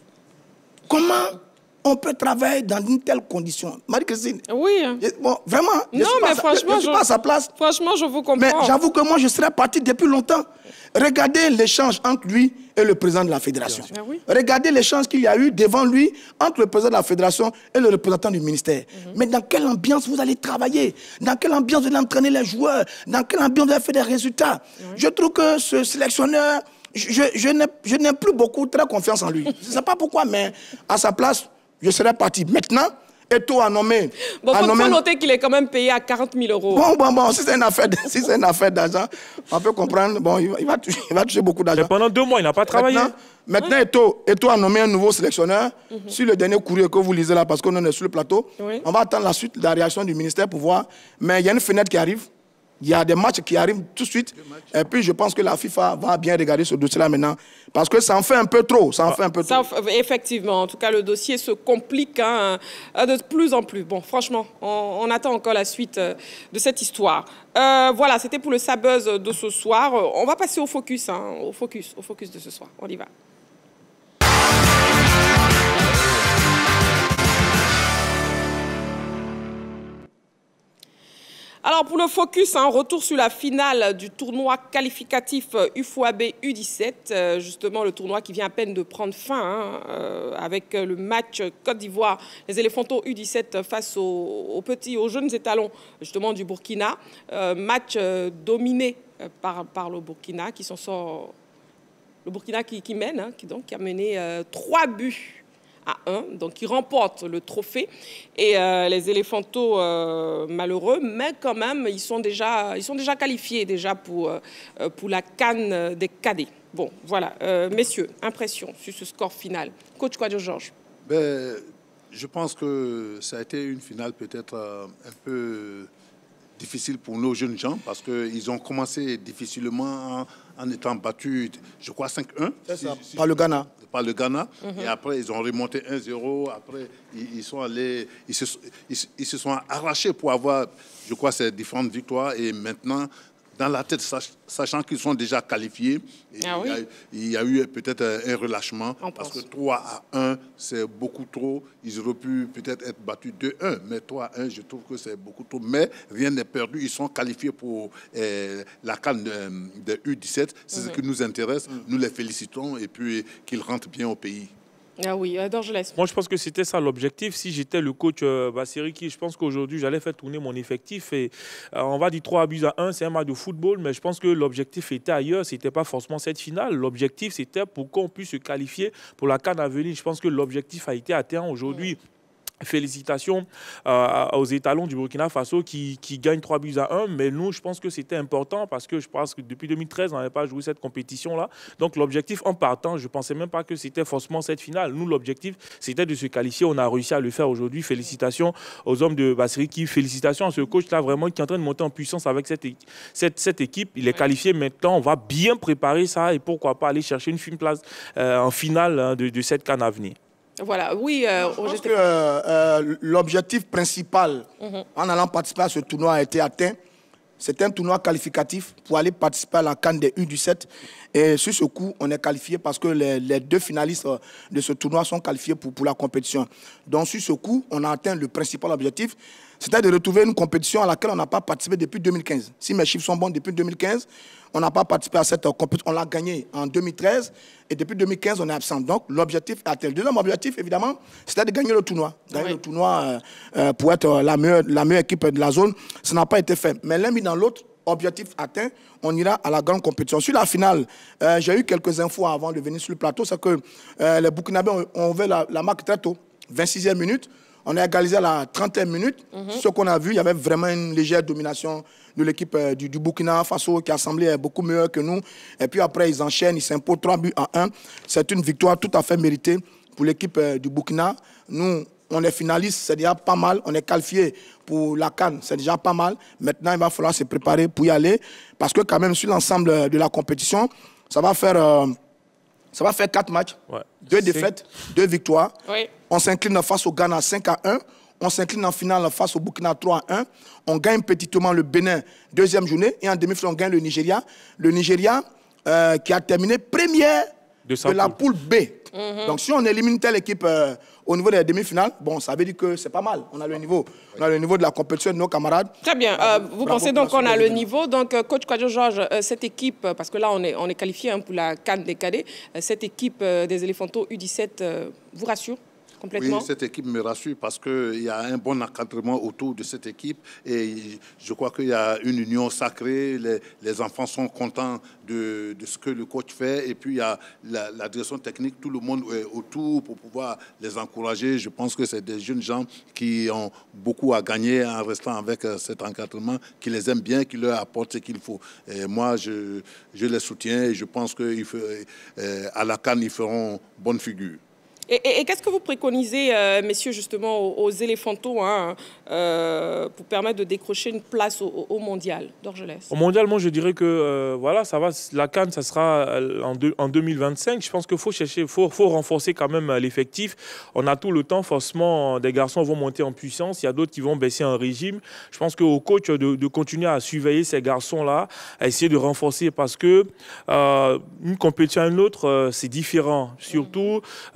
Comment on peut travailler dans une telle condition? Marie-Christine. Oui. Bon, vraiment, je non, mais pas, franchement, je ne suis pas à sa place. Franchement, je vous comprends. Mais j'avoue que moi, je serais parti depuis longtemps. Regardez l'échange entre lui et le président de la fédération. Ah oui. Regardez l'échange qu'il y a eu devant lui entre le président de la fédération et le représentant du ministère. Mm-hmm. Mais dans quelle ambiance vous allez travailler? Dans quelle ambiance vous allez entraîner les joueurs? Dans quelle ambiance vous allez faire des résultats? Oui. Je trouve que ce sélectionneur, je, je, je n'ai plus beaucoup très confiance en lui. Je ne sais pas pourquoi, mais à sa place, je serais parti. Maintenant, Eto'o a nommé... Bon, il faut nommé... noter qu'il est quand même payé à quarante mille euros. Bon, bon, bon, si c'est une affaire, si c'est une affaire d'argent, on peut comprendre. Bon, il va, il va, toucher, il va toucher beaucoup d'argent. Pendant deux mois, il n'a pas travaillé. Maintenant, maintenant oui. Eto'o, Eto'o a nommé un nouveau sélectionneur. Mm-hmm. Sur le dernier courrier que vous lisez là, parce qu'on est sur le plateau, oui. on va attendre la suite de la réaction du ministère pour voir. Mais il y a une fenêtre qui arrive. Il y a des matchs qui arrivent tout de suite. Et puis, je pense que la FIFA va bien regarder ce dossier-là maintenant. Parce que ça en fait un peu trop. Ça en fait un peu trop. Ça, effectivement. En tout cas, le dossier se complique hein, de plus en plus. Bon, franchement, on, on attend encore la suite de cette histoire. Euh, voilà, c'était pour le Sabuzz de ce soir. On va passer au focus, hein, au focus, au focus de ce soir. On y va. Alors pour le focus, un retour sur la finale du tournoi qualificatif U F O A B U dix-sept, euh, justement le tournoi qui vient à peine de prendre fin hein, euh, avec le match Côte d'Ivoire, les Éléphantos U dix-sept face aux, aux petits, aux jeunes étalons justement du Burkina, euh, match euh, dominé par, par le Burkina qui s'en sort, le Burkina qui, qui mène, hein, qui, donc, qui a mené euh, trois buts à un, donc qui remporte le trophée. Et euh, les Éléphantos, euh, malheureux, mais quand même, ils sont déjà, ils sont déjà qualifiés déjà pour, euh, pour la CAN des cadets. Bon, voilà. Euh, messieurs, impression sur ce score final. Coach Kwadjo Georges. Ben, je pense que ça a été une finale peut-être euh, un peu difficile pour nos jeunes gens parce qu'ils ont commencé difficilement en, en étant battus, je crois, cinq un. C'est ça, si, si, par le Ghana. Par le Ghana. Mm-hmm. Et après, ils ont remonté un zéro. Après, ils, ils, sont allés, ils, se, ils, ils se sont arrachés pour avoir, je crois, ces différentes victoires. Et maintenant, dans la tête, sachant qu'ils sont déjà qualifiés, ah oui. il, y a, il y a eu peut-être un relâchement. On parce pense. que trois à un, c'est beaucoup trop. Ils auraient pu peut-être être battus deux un. Mais trois à un, je trouve que c'est beaucoup trop. Mais rien n'est perdu. Ils sont qualifiés pour euh, la CAN de, de U dix-sept. C'est mm-hmm. ce qui nous intéresse. Mm-hmm. Nous les félicitons et puis qu'ils rentrent bien au pays. Ah oui, alors je laisse. Moi, je pense que c'était ça l'objectif. Si j'étais le coach euh, Bassiriki, je pense qu'aujourd'hui, j'allais faire tourner mon effectif. Et euh, on va dire trois buts à un, c'est un match de football, mais je pense que l'objectif était ailleurs. Ce n'était pas forcément cette finale. L'objectif, c'était pour qu'on puisse se qualifier pour la CAN à venir. Je pense que l'objectif a été atteint aujourd'hui. Mmh. Félicitations euh, aux étalons du Burkina Faso qui, qui gagnent trois buts à un. Mais nous, je pense que c'était important parce que je pense que depuis deux mille treize, on n'avait pas joué cette compétition-là. Donc l'objectif en partant, je ne pensais même pas que c'était forcément cette finale. Nous, l'objectif, c'était de se qualifier. On a réussi à le faire aujourd'hui. Félicitations aux hommes de Bassiriki. Félicitations à ce coach-là vraiment qui est en train de monter en puissance avec cette, cette, cette équipe. Il est qualifié maintenant. On va bien préparer ça et pourquoi pas aller chercher une place euh, en finale hein, de, de cette CAN à venir. Voilà, oui. Euh, je pense que euh, euh, l'objectif principal mm-hmm. en allant participer à ce tournoi a été atteint. C'est un tournoi qualificatif pour aller participer à la CAN des U dix-sept. Et sur ce coup, on est qualifié parce que les, les deux finalistes de ce tournoi sont qualifiés pour, pour la compétition. Donc sur ce coup, on a atteint le principal objectif, c'était de retrouver une compétition à laquelle on n'a pas participé depuis deux mille quinze. Si mes chiffres sont bons, depuis deux mille quinze, on n'a pas participé à cette compétition. On l'a gagné en deux mille treize et depuis deux mille quinze, on est absent. Donc l'objectif est atteint. Le deuxième objectif, évidemment, c'était de gagner le tournoi. Gagner oui. le tournoi euh, euh, pour être la meilleure, la meilleure équipe de la zone. Ça n'a pas été fait. Mais l'un mis dans l'autre, objectif atteint, on ira à la grande compétition. Sur la finale, euh, j'ai eu quelques infos avant de venir sur le plateau. C'est que euh, les Burkinabés ont, ont ouvert la, la marque très tôt, vingt-sixième minute. On a égalisé à la trentième minute. Mm-hmm. Ce qu'on a vu, il y avait vraiment une légère domination de l'équipe euh, du, du Burkina Faso qui a semblé beaucoup meilleure que nous. Et puis après, ils enchaînent, ils s'imposent trois buts à un. C'est une victoire tout à fait méritée pour l'équipe euh, du Burkina. Nous, on est finaliste, c'est déjà pas mal. On est qualifié pour la CAN, c'est déjà pas mal. Maintenant, il va falloir se préparer pour y aller. Parce que quand même, sur l'ensemble de la compétition, ça va faire, euh, ça va faire quatre matchs. Ouais. Deux défaites, deux victoires. Oui. On s'incline face au Ghana cinq à un. On s'incline en finale face au Burkina trois à un. On gagne petitement le Bénin, deuxième journée. Et en demi-finale, on gagne le Nigeria. Le Nigeria euh, qui a terminé première de, de la poule B. Mm-hmm. Donc, si on élimine telle équipe euh, au niveau des demi-finales, bon, ça veut dire que c'est pas mal. On a le niveau. On a le niveau de la compétition de nos camarades. Très bien. Euh, vous Bravo pensez donc qu'on a le niveau. Donc, euh, coach Kwadjo Georges, euh, cette équipe, parce que là, on est, on est qualifié hein, pour la CAN des cadets, euh, cette équipe euh, des Éléphantos U dix-sept euh, vous rassure? Complètement. Oui, cette équipe me rassure parce qu'il y a un bon encadrement autour de cette équipe et je crois qu'il y a une union sacrée. Les, les enfants sont contents de, de ce que le coach fait et puis il y a la, la direction technique, tout le monde est autour pour pouvoir les encourager. Je pense que c'est des jeunes gens qui ont beaucoup à gagner en restant avec cet encadrement, qui les aiment bien, qui leur apportent ce qu'il faut. Et moi, je, je les soutiens et je pense qu'à la CAN, ils feront bonne figure. Et, et, et qu'est-ce que vous préconisez, euh, messieurs, justement, aux, aux Éléphantos hein, euh, pour permettre de décrocher une place au, au mondial? Dorgelès. Au mondial, moi, je dirais que euh, voilà, ça va, la CAN, ça sera en, deux, en deux mille vingt-cinq. Je pense qu'il faut chercher, faut, faut renforcer quand même l'effectif. On a tout le temps, forcément, des garçons vont monter en puissance. Il y a d'autres qui vont baisser en régime. Je pense qu'au coach de, de continuer à surveiller ces garçons-là, à essayer de renforcer parce que euh, une compétition à une autre, euh, c'est différent. Surtout, euh, on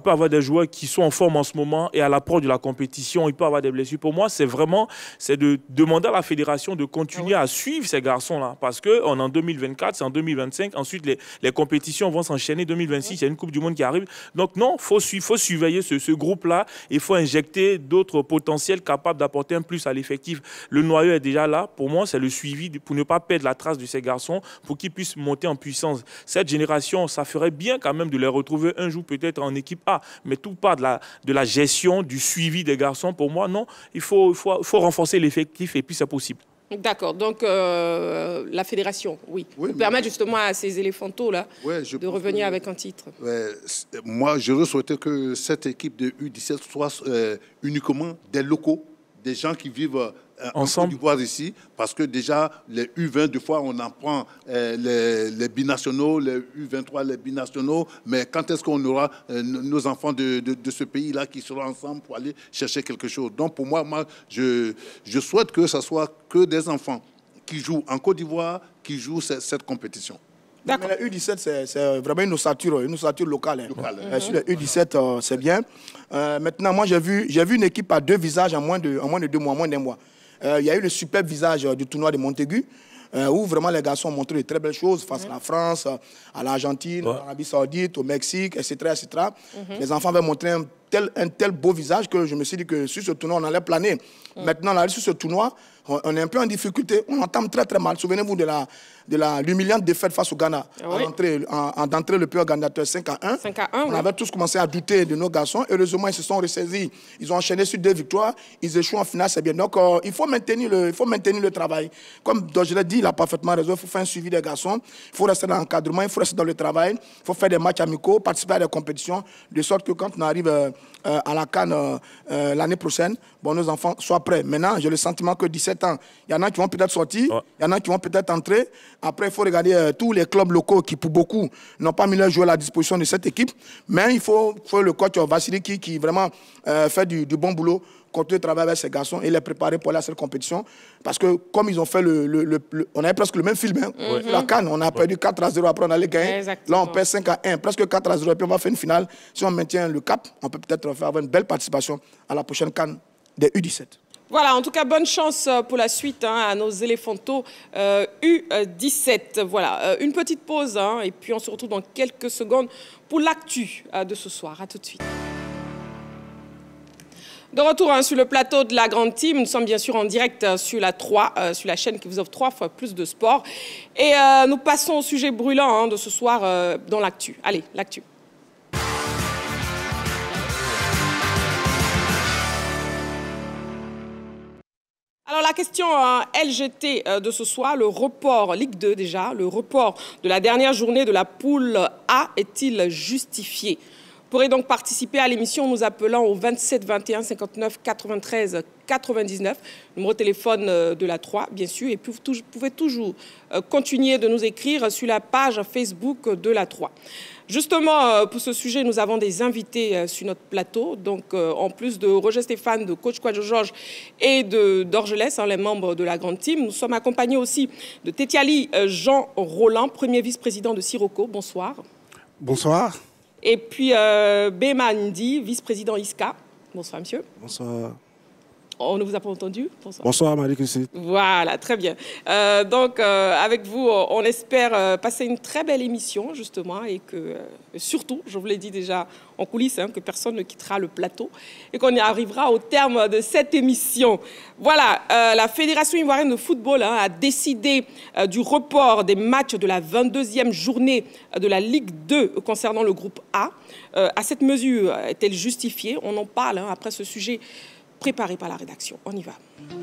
peut avoir des joueurs qui sont en forme en ce moment et à l'approche de la compétition, il peut avoir des blessures. Pour moi, c'est vraiment c'est de demander à la fédération de continuer ah oui. à suivre ces garçons-là. Parce qu'on est en deux mille vingt-quatre, c'est en deux mille vingt-cinq. Ensuite, les, les compétitions vont s'enchaîner. deux mille vingt-six, il y a une Coupe du Monde qui arrive. Donc non, il faut, faut surveiller ce, ce groupe-là. Il faut injecter d'autres potentiels capables d'apporter un plus à l'effectif. Le noyau est déjà là. Pour moi, c'est le suivi pour ne pas perdre la trace de ces garçons, pour qu'ils puissent monter en puissance. Cette génération, ça ferait bien quand même de les retrouver un jour peut-être en équipe A. Mais tout part de la, de la gestion, du suivi des garçons. Pour moi, non. Il faut, il faut, il faut renforcer l'effectif et puis c'est possible. D'accord, donc euh, la fédération, oui, oui pour permettre justement à ces éléphantaux-là ouais, de revenir que, avec un titre. Ouais, moi, je souhaitais que cette équipe de U dix-sept soit euh, uniquement des locaux, des gens qui vivent euh, en Côte d'Ivoire ici, parce que déjà, les U vingt, deux fois, on en prend euh, les, les binationaux, les U vingt-trois, les binationaux, mais quand est-ce qu'on aura euh, nos enfants de, de, de ce pays-là qui seront ensemble pour aller chercher quelque chose? Donc, pour moi, moi je, je souhaite que ce soit que des enfants qui jouent en Côte d'Ivoire, qui jouent cette, cette compétition. Mais la U dix-sept, c'est vraiment une ossature, une ossature locale. Hein. locale hein. Sur la U dix-sept, euh, c'est bien. Euh, maintenant, moi, j'ai vu, j'ai vu une équipe à deux visages en moins de, en moins de deux mois, en moins d'un mois. Il euh, y a eu le superbe visage euh, du tournoi de Montaigu, euh, où vraiment les garçons ont montré de très belles choses face mmh. à la France, à l'Argentine, ouais. à l'Arabie Saoudite, au Mexique, et cetera et cetera. Mmh. Les enfants avaient montré un tel, un tel beau visage que je me suis dit que sur ce tournoi, on allait planer. Mmh. Maintenant, on arrive sur ce tournoi, on, on est un peu en difficulté, on entame très très mal. Souvenez-vous de la de la l'humiliante défaite face au Ghana, oui. en, en, d'entrée le pays organisateur cinq à un. cinq à un, on oui. avait tous commencé à douter de nos garçons. Heureusement, ils se sont ressaisis. Ils ont enchaîné sur deux victoires. Ils échouent en finale, c'est bien. Donc, euh, il, faut maintenir le, il faut maintenir le travail. Comme je l'ai dit, il a parfaitement raison. Il faut faire un suivi des garçons. Il faut rester dans l'encadrement. Il faut rester dans le travail. Il faut faire des matchs amicaux, participer à des compétitions, de sorte que quand on arrive euh, euh, à la CAN euh, euh, l'année prochaine, bon, nos enfants soient prêts. Maintenant, j'ai le sentiment que dix-sept ans, il y en a qui vont peut-être sortir, ouais. il y en a qui vont peut-être entrer. Après, il faut regarder euh, tous les clubs locaux qui, pour beaucoup, n'ont pas mis leurs joueurs à la disposition de cette équipe. Mais il faut, faut le coach Vassili qui, qui vraiment euh, fait du, du bon boulot, continuer de travailler avec ces garçons et les préparer pour la cette compétition. Parce que comme ils ont fait le... le, le, le on avait presque le même film. Hein. Mm-hmm. La CAN, on a perdu quatre à zéro, après on allait gagner. Exactement. Là, on perd cinq à un, presque quatre à zéro, et puis on va faire une finale. Si on maintient le cap, on peut peut-être faire avoir une belle participation à la prochaine CAN des U dix-sept. Voilà, en tout cas, bonne chance pour la suite hein, à nos éléphantaux euh, U dix-sept. Voilà, euh, une petite pause hein, et puis on se retrouve dans quelques secondes pour l'actu euh, de ce soir. À tout de suite. De retour hein, sur le plateau de la Grande Team, nous sommes bien sûr en direct euh, sur la trois, euh, sur la chaîne qui vous offre trois fois plus de sport. Et euh, nous passons au sujet brûlant hein, de ce soir euh, dans l'actu. Allez, l'actu. Alors la question euh, L G T euh, de ce soir, le report, Ligue deux déjà, le report de la dernière journée de la poule A est-il justifié? Vous pourrez donc participer à l'émission en nous appelant au vingt-sept vingt et un cinquante-neuf quatre-vingt-treize quatre-vingt-dix-neuf, numéro de téléphone de la trois, bien sûr. Et puis vous pouvez toujours continuer de nous écrire sur la page Facebook de la trois. Justement, pour ce sujet, nous avons des invités sur notre plateau. Donc, en plus de Roger Stéphane, de coach Kouadjo Georges et d'Orgelès, hein, les membres de la Grande Team, nous sommes accompagnés aussi de Tetiali Jean Roland, premier vice-président de Sirocco. Bonsoir. Bonsoir. Et puis euh, Bema Ndi, vice-président I S C A. Bonsoir, monsieur. Bonsoir. On ne vous a pas entendu? Bonsoir. Bonsoir, Marie-Christine. Voilà, très bien. Euh, donc, euh, avec vous, on espère euh, passer une très belle émission, justement, et que, euh, surtout, je vous l'ai dit déjà en coulisses, hein, que personne ne quittera le plateau et qu'on y arrivera au terme de cette émission. Voilà, euh, la Fédération ivoirienne de football hein, a décidé euh, du report des matchs de la vingt-deuxième journée de la Ligue deux concernant le groupe A. Euh, à cette mesure est-elle justifiée? On en parle hein, après ce sujet préparé par la rédaction. On y va.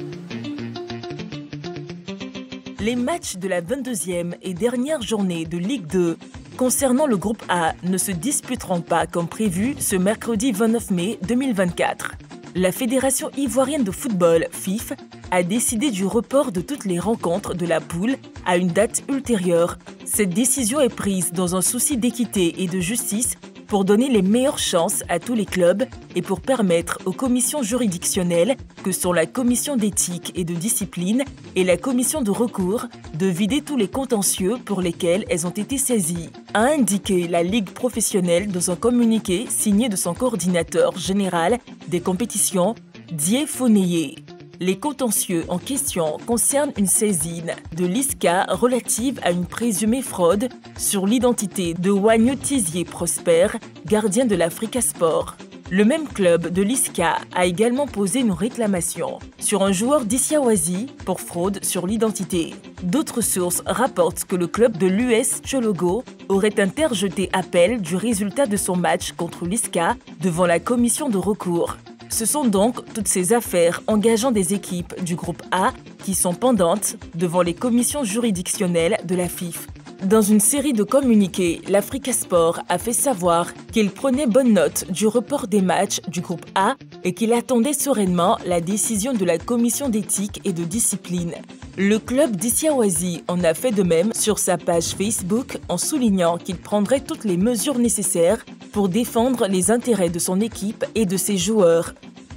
Les matchs de la vingt-deuxième et dernière journée de Ligue deux concernant le groupe A ne se disputeront pas comme prévu ce mercredi vingt-neuf mai deux mille vingt-quatre. La Fédération ivoirienne de football, F I F, a décidé du report de toutes les rencontres de la poule à une date ultérieure. Cette décision est prise dans un souci d'équité et de justice pour donner les meilleures chances à tous les clubs et pour permettre aux commissions juridictionnelles, que sont la commission d'éthique et de discipline et la commission de recours, de vider tous les contentieux pour lesquels elles ont été saisies, a indiqué la Ligue professionnelle dans un communiqué signé de son coordinateur général des compétitions, Die Foneye. Les contentieux en question concernent une saisine de l'I S C A relative à une présumée fraude sur l'identité de Wagno Tizier Prosper, gardien de l'Africa Sport. Le même club de l'I S C A a également posé une réclamation sur un joueur d'Issiawazi pour fraude sur l'identité. D'autres sources rapportent que le club de l'U S Chologo aurait interjeté appel du résultat de son match contre l'I S C A devant la commission de recours. Ce sont donc toutes ces affaires engageant des équipes du groupe A qui sont pendantes devant les commissions juridictionnelles de la F I F. Dans une série de communiqués, l'Africa Sport a fait savoir qu'il prenait bonne note du report des matchs du groupe A et qu'il attendait sereinement la décision de la commission d'éthique et de discipline. Le club d'Issiawazi en a fait de même sur sa page Facebook en soulignant qu'il prendrait toutes les mesures nécessaires pour défendre les intérêts de son équipe et de ses joueurs.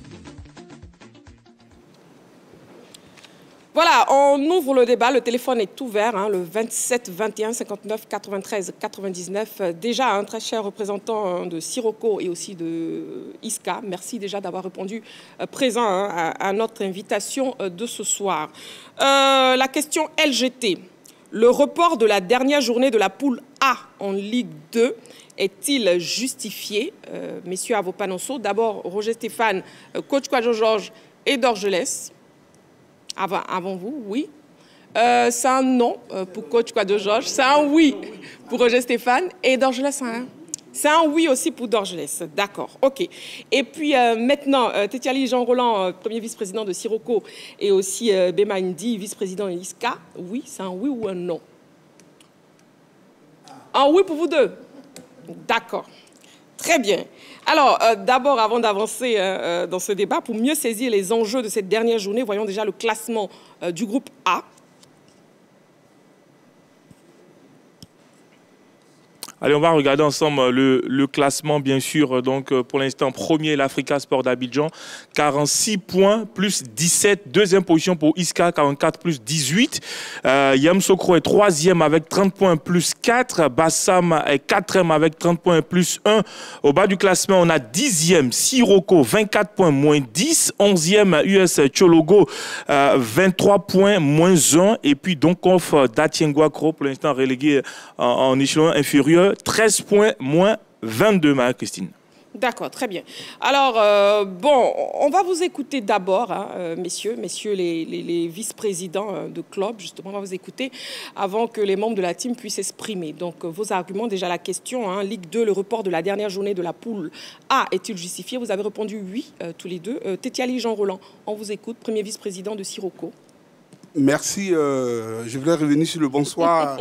Voilà, on ouvre le débat. Le téléphone est ouvert, hein, le vingt-sept vingt et un cinquante-neuf quatre-vingt-treize quatre-vingt-dix-neuf. Déjà, un très cher représentant de Sirocco et aussi de I S C A. Merci déjà d'avoir répondu euh, présent hein, à, à notre invitation euh, de ce soir. Euh, la question L G T. Le report de la dernière journée de la poule A en Ligue deux est-il justifié? euh, Messieurs Avopanoso, d'abord Roger Stéphane, euh, coach Kwadjo Georges et Dorgelès. Avant, avant vous, oui. Euh, c'est un non euh, pour coach Kwadjo Georges. C'est un oui pour Roger Stéphane. Et Dorgelès, hein? C'est un oui aussi pour Dorgelès. D'accord, ok. Et puis euh, maintenant, euh, Tetiali Jean Roland, euh, premier vice-président de Sirocco, et aussi euh, Bema Ndi, vice-président de l'I S C A. Oui, c'est un oui ou un non? Un oui pour vous deux? D'accord. Très bien. Alors, euh, d'abord, avant d'avancer euh, dans ce débat, pour mieux saisir les enjeux de cette dernière journée, voyons déjà le classement euh, du groupe A. Allez, on va regarder ensemble le, le classement, bien sûr. Donc, pour l'instant, premier, l'Africa Sport d'Abidjan, quarante-six points, plus dix-sept. Deuxième position pour I S C A, quarante-quatre, plus dix-huit. Euh, Yamoussoukro est troisième avec trente points, plus quatre. Bassam est quatrième avec trente points, plus un. Au bas du classement, on a dixième, Sirocco, vingt-quatre points, moins dix. onzième, U S Chologo, euh, vingt-trois points, moins un. Et puis, Donkof d'Atienguakro, pour l'instant relégué en, en échelon inférieur, treize points, moins vingt-deux, Marie-Christine. D'accord, très bien. Alors, euh, bon, on va vous écouter d'abord, hein, euh, messieurs, messieurs les, les, les vice-présidents euh, de club, justement, on va vous écouter avant que les membres de la team puissent s'exprimer. Donc, euh, vos arguments, déjà la question, hein, Ligue deux, le report de la dernière journée de la poule A est-il justifié? Vous avez répondu oui, euh, tous les deux. Euh, Tetiali Jean Roland, on vous écoute, premier vice-président de Sirocco. Merci. Euh, je voulais revenir sur le bonsoir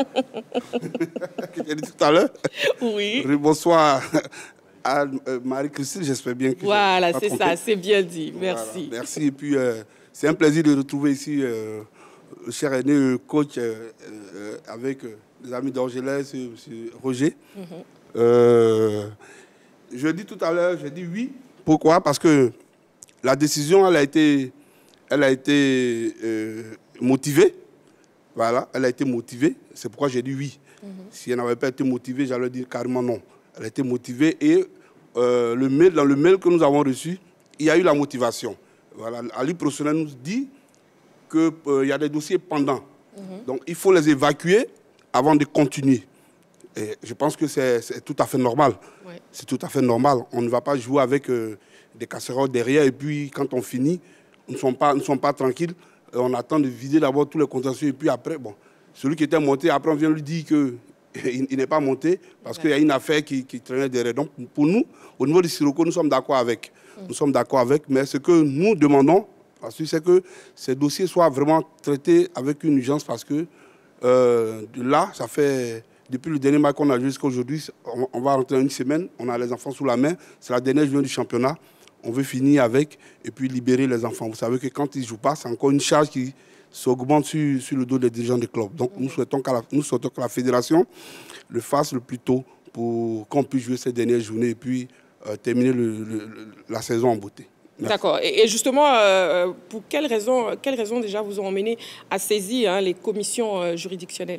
que j'ai dit tout à l'heure. Oui. Le bonsoir à euh, Marie-Christine, j'espère bien que... Voilà, c'est ça, c'est bien dit. Merci. Voilà, merci. Et puis, euh, c'est un plaisir de retrouver ici euh, le cher aîné, le coach, euh, euh, avec euh, les amis d'Orgelès, M. Roger. Mm-hmm. euh, je dis tout à l'heure, j'ai dit oui. Pourquoi? Parce que la décision, elle a été... Elle a été euh, motivée, voilà, elle a été motivée, c'est pourquoi j'ai dit oui. Mm-hmm. Si elle n'avait pas été motivée, j'allais dire carrément non. Elle a été motivée et euh, le mail, dans le mail que nous avons reçu, il y a eu la motivation. Voilà, Ali professionnel nous dit qu'il euh, y a des dossiers pendants. Mm-hmm. Donc il faut les évacuer avant de continuer. Et je pense que c'est tout à fait normal. Ouais. C'est tout à fait normal. On ne va pas jouer avec euh, des casseroles derrière et puis quand on finit, nous ne sommes pas, nous sommes pas tranquilles. On attend de vider d'abord tous les contentieux et puis après, bon, celui qui était monté, après on vient lui dire qu'il il n'est pas monté parce qu'il y a une affaire qui, qui traînait derrière. Donc pour nous, au niveau du Sirocco, nous sommes d'accord avec. Nous sommes d'accord avec, mais ce que nous demandons, c'est que ces dossiers soient vraiment traités avec une urgence parce que euh, là, ça fait, depuis le dernier match qu'on a joué jusqu'à aujourd'hui, on, on va rentrer en une semaine, on a les enfants sous la main, c'est la dernière journée du championnat. On veut finir avec et puis libérer les enfants. Vous savez que quand ils ne jouent pas, c'est encore une charge qui s'augmente sur, sur le dos des dirigeants des clubs. Donc nous souhaitons, la, nous souhaitons que la fédération le fasse le plus tôt pour qu'on puisse jouer cette dernière journée et puis euh, terminer le, le, la saison en beauté. D'accord. Et, et justement, euh, pour quelles raisons, quelles raisons déjà vous ont mené à saisir hein, les commissions euh, juridictionnelles?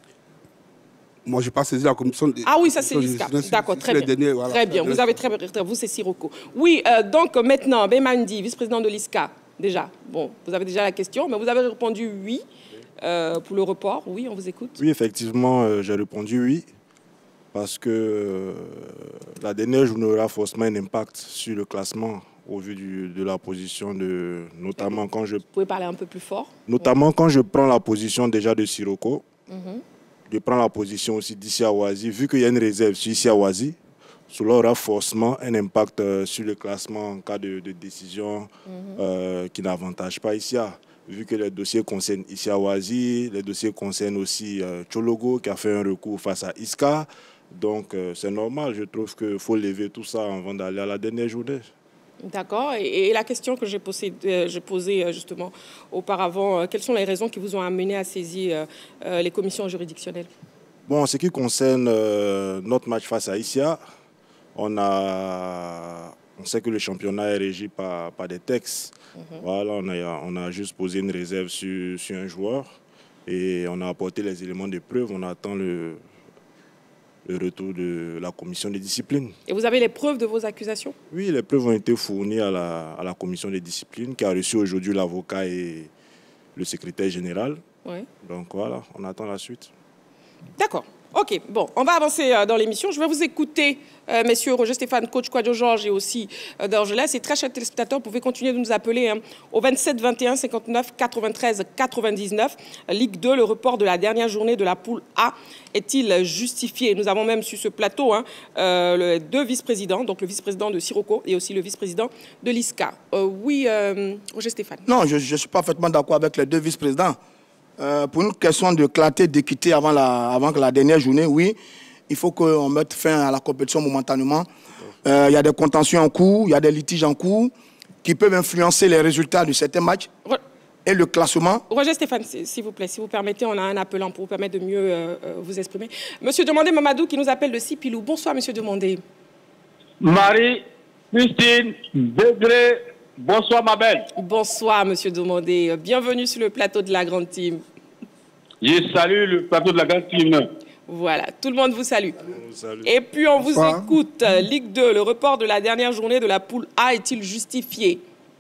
Moi, je n'ai pas saisi la commission. De, ah oui, ça c'est l'I S C A. D'accord, très bien. Derniers, voilà, très bien. Vous avez très bien. Vous, c'est Sirocco. Oui, euh, donc maintenant, Bemandi, vice-président de l'I S C A, déjà. Bon, vous avez déjà la question, mais vous avez répondu oui euh, pour le report. Oui, on vous écoute. Oui, effectivement, euh, j'ai répondu oui. Parce que euh, la dernière journée aura forcément un impact sur le classement au vu du, de la position de... Notamment quand je... Vous pouvez parler un peu plus fort? Notamment oui. Quand je prends la position déjà de Sirocco. Mm-hmm. Je prends la position aussi d'Issy Awazi. Vu qu'il y a une réserve sur Issy Awazi, cela aura forcément un impact euh, sur le classement en cas de, de décision mm-hmm. euh, qui n'avantage pas Issy. Vu que les dossiers concernent Issy Awazi, les dossiers concernent aussi euh, Tchologo qui a fait un recours face à I S C A. Donc euh, c'est normal, je trouve qu'il faut lever tout ça avant d'aller à la dernière journée. D'accord. Et, et la question que j'ai posée, euh, posée euh, justement auparavant, euh, quelles sont les raisons qui vous ont amené à saisir euh, euh, les commissions juridictionnelles? Bon, en ce qui concerne euh, notre match face à Issy, on, a, on sait que le championnat est régi par, par des textes. Mm-hmm. Voilà, on a, on a juste posé une réserve sur, sur un joueur et on a apporté les éléments de preuve. On attend le... le retour de la commission de discipline. Et vous avez les preuves de vos accusations? Oui, les preuves ont été fournies à la, à la commission de discipline qui a reçu aujourd'hui l'avocat et le secrétaire général. Oui. Donc voilà, on attend la suite. D'accord. Ok, bon, on va avancer euh, dans l'émission. Je vais vous écouter, euh, messieurs Roger Stéphane, coach Kouadio Georges et aussi euh, d'Orgelès. Et très chers téléspectateurs, vous pouvez continuer de nous appeler hein, au vingt-sept vingt et un cinquante-neuf quatre-vingt-treize quatre-vingt-dix-neuf. Ligue deux, le report de la dernière journée de la poule A est-il justifié? Nous avons même sur ce plateau hein, euh, les deux vice-présidents, donc le vice-président de Sirocco et aussi le vice-président de l'I S C A. Euh, oui, euh, Roger Stéphane. Non, je, je suis parfaitement d'accord avec les deux vice-présidents. Euh, pour une question de clarté, d'équité avant la, avant la dernière journée, oui, il faut qu'on mette fin à la compétition momentanément. Euh, il y a des contentieux en cours, il y a des litiges en cours qui peuvent influencer les résultats de certains matchs Re et le classement. Roger Stéphane, s'il vous plaît, si vous permettez, on a un appelant pour vous permettre de mieux euh, vous exprimer. Monsieur Demandé Mamadou qui nous appelle de Sipilou. Bonsoir, monsieur Demandé. Marie-Christine Degré. Bonsoir, ma belle. Bonsoir, monsieur Demandé. Bienvenue sur le plateau de la Grande Team. Je salue le plateau de la Grande Team. Voilà, tout le monde vous salue. On vous salue. Et puis, on Bonsoir. vous écoute. Ligue deux, le report de la dernière journée de la poule A est-il justifié?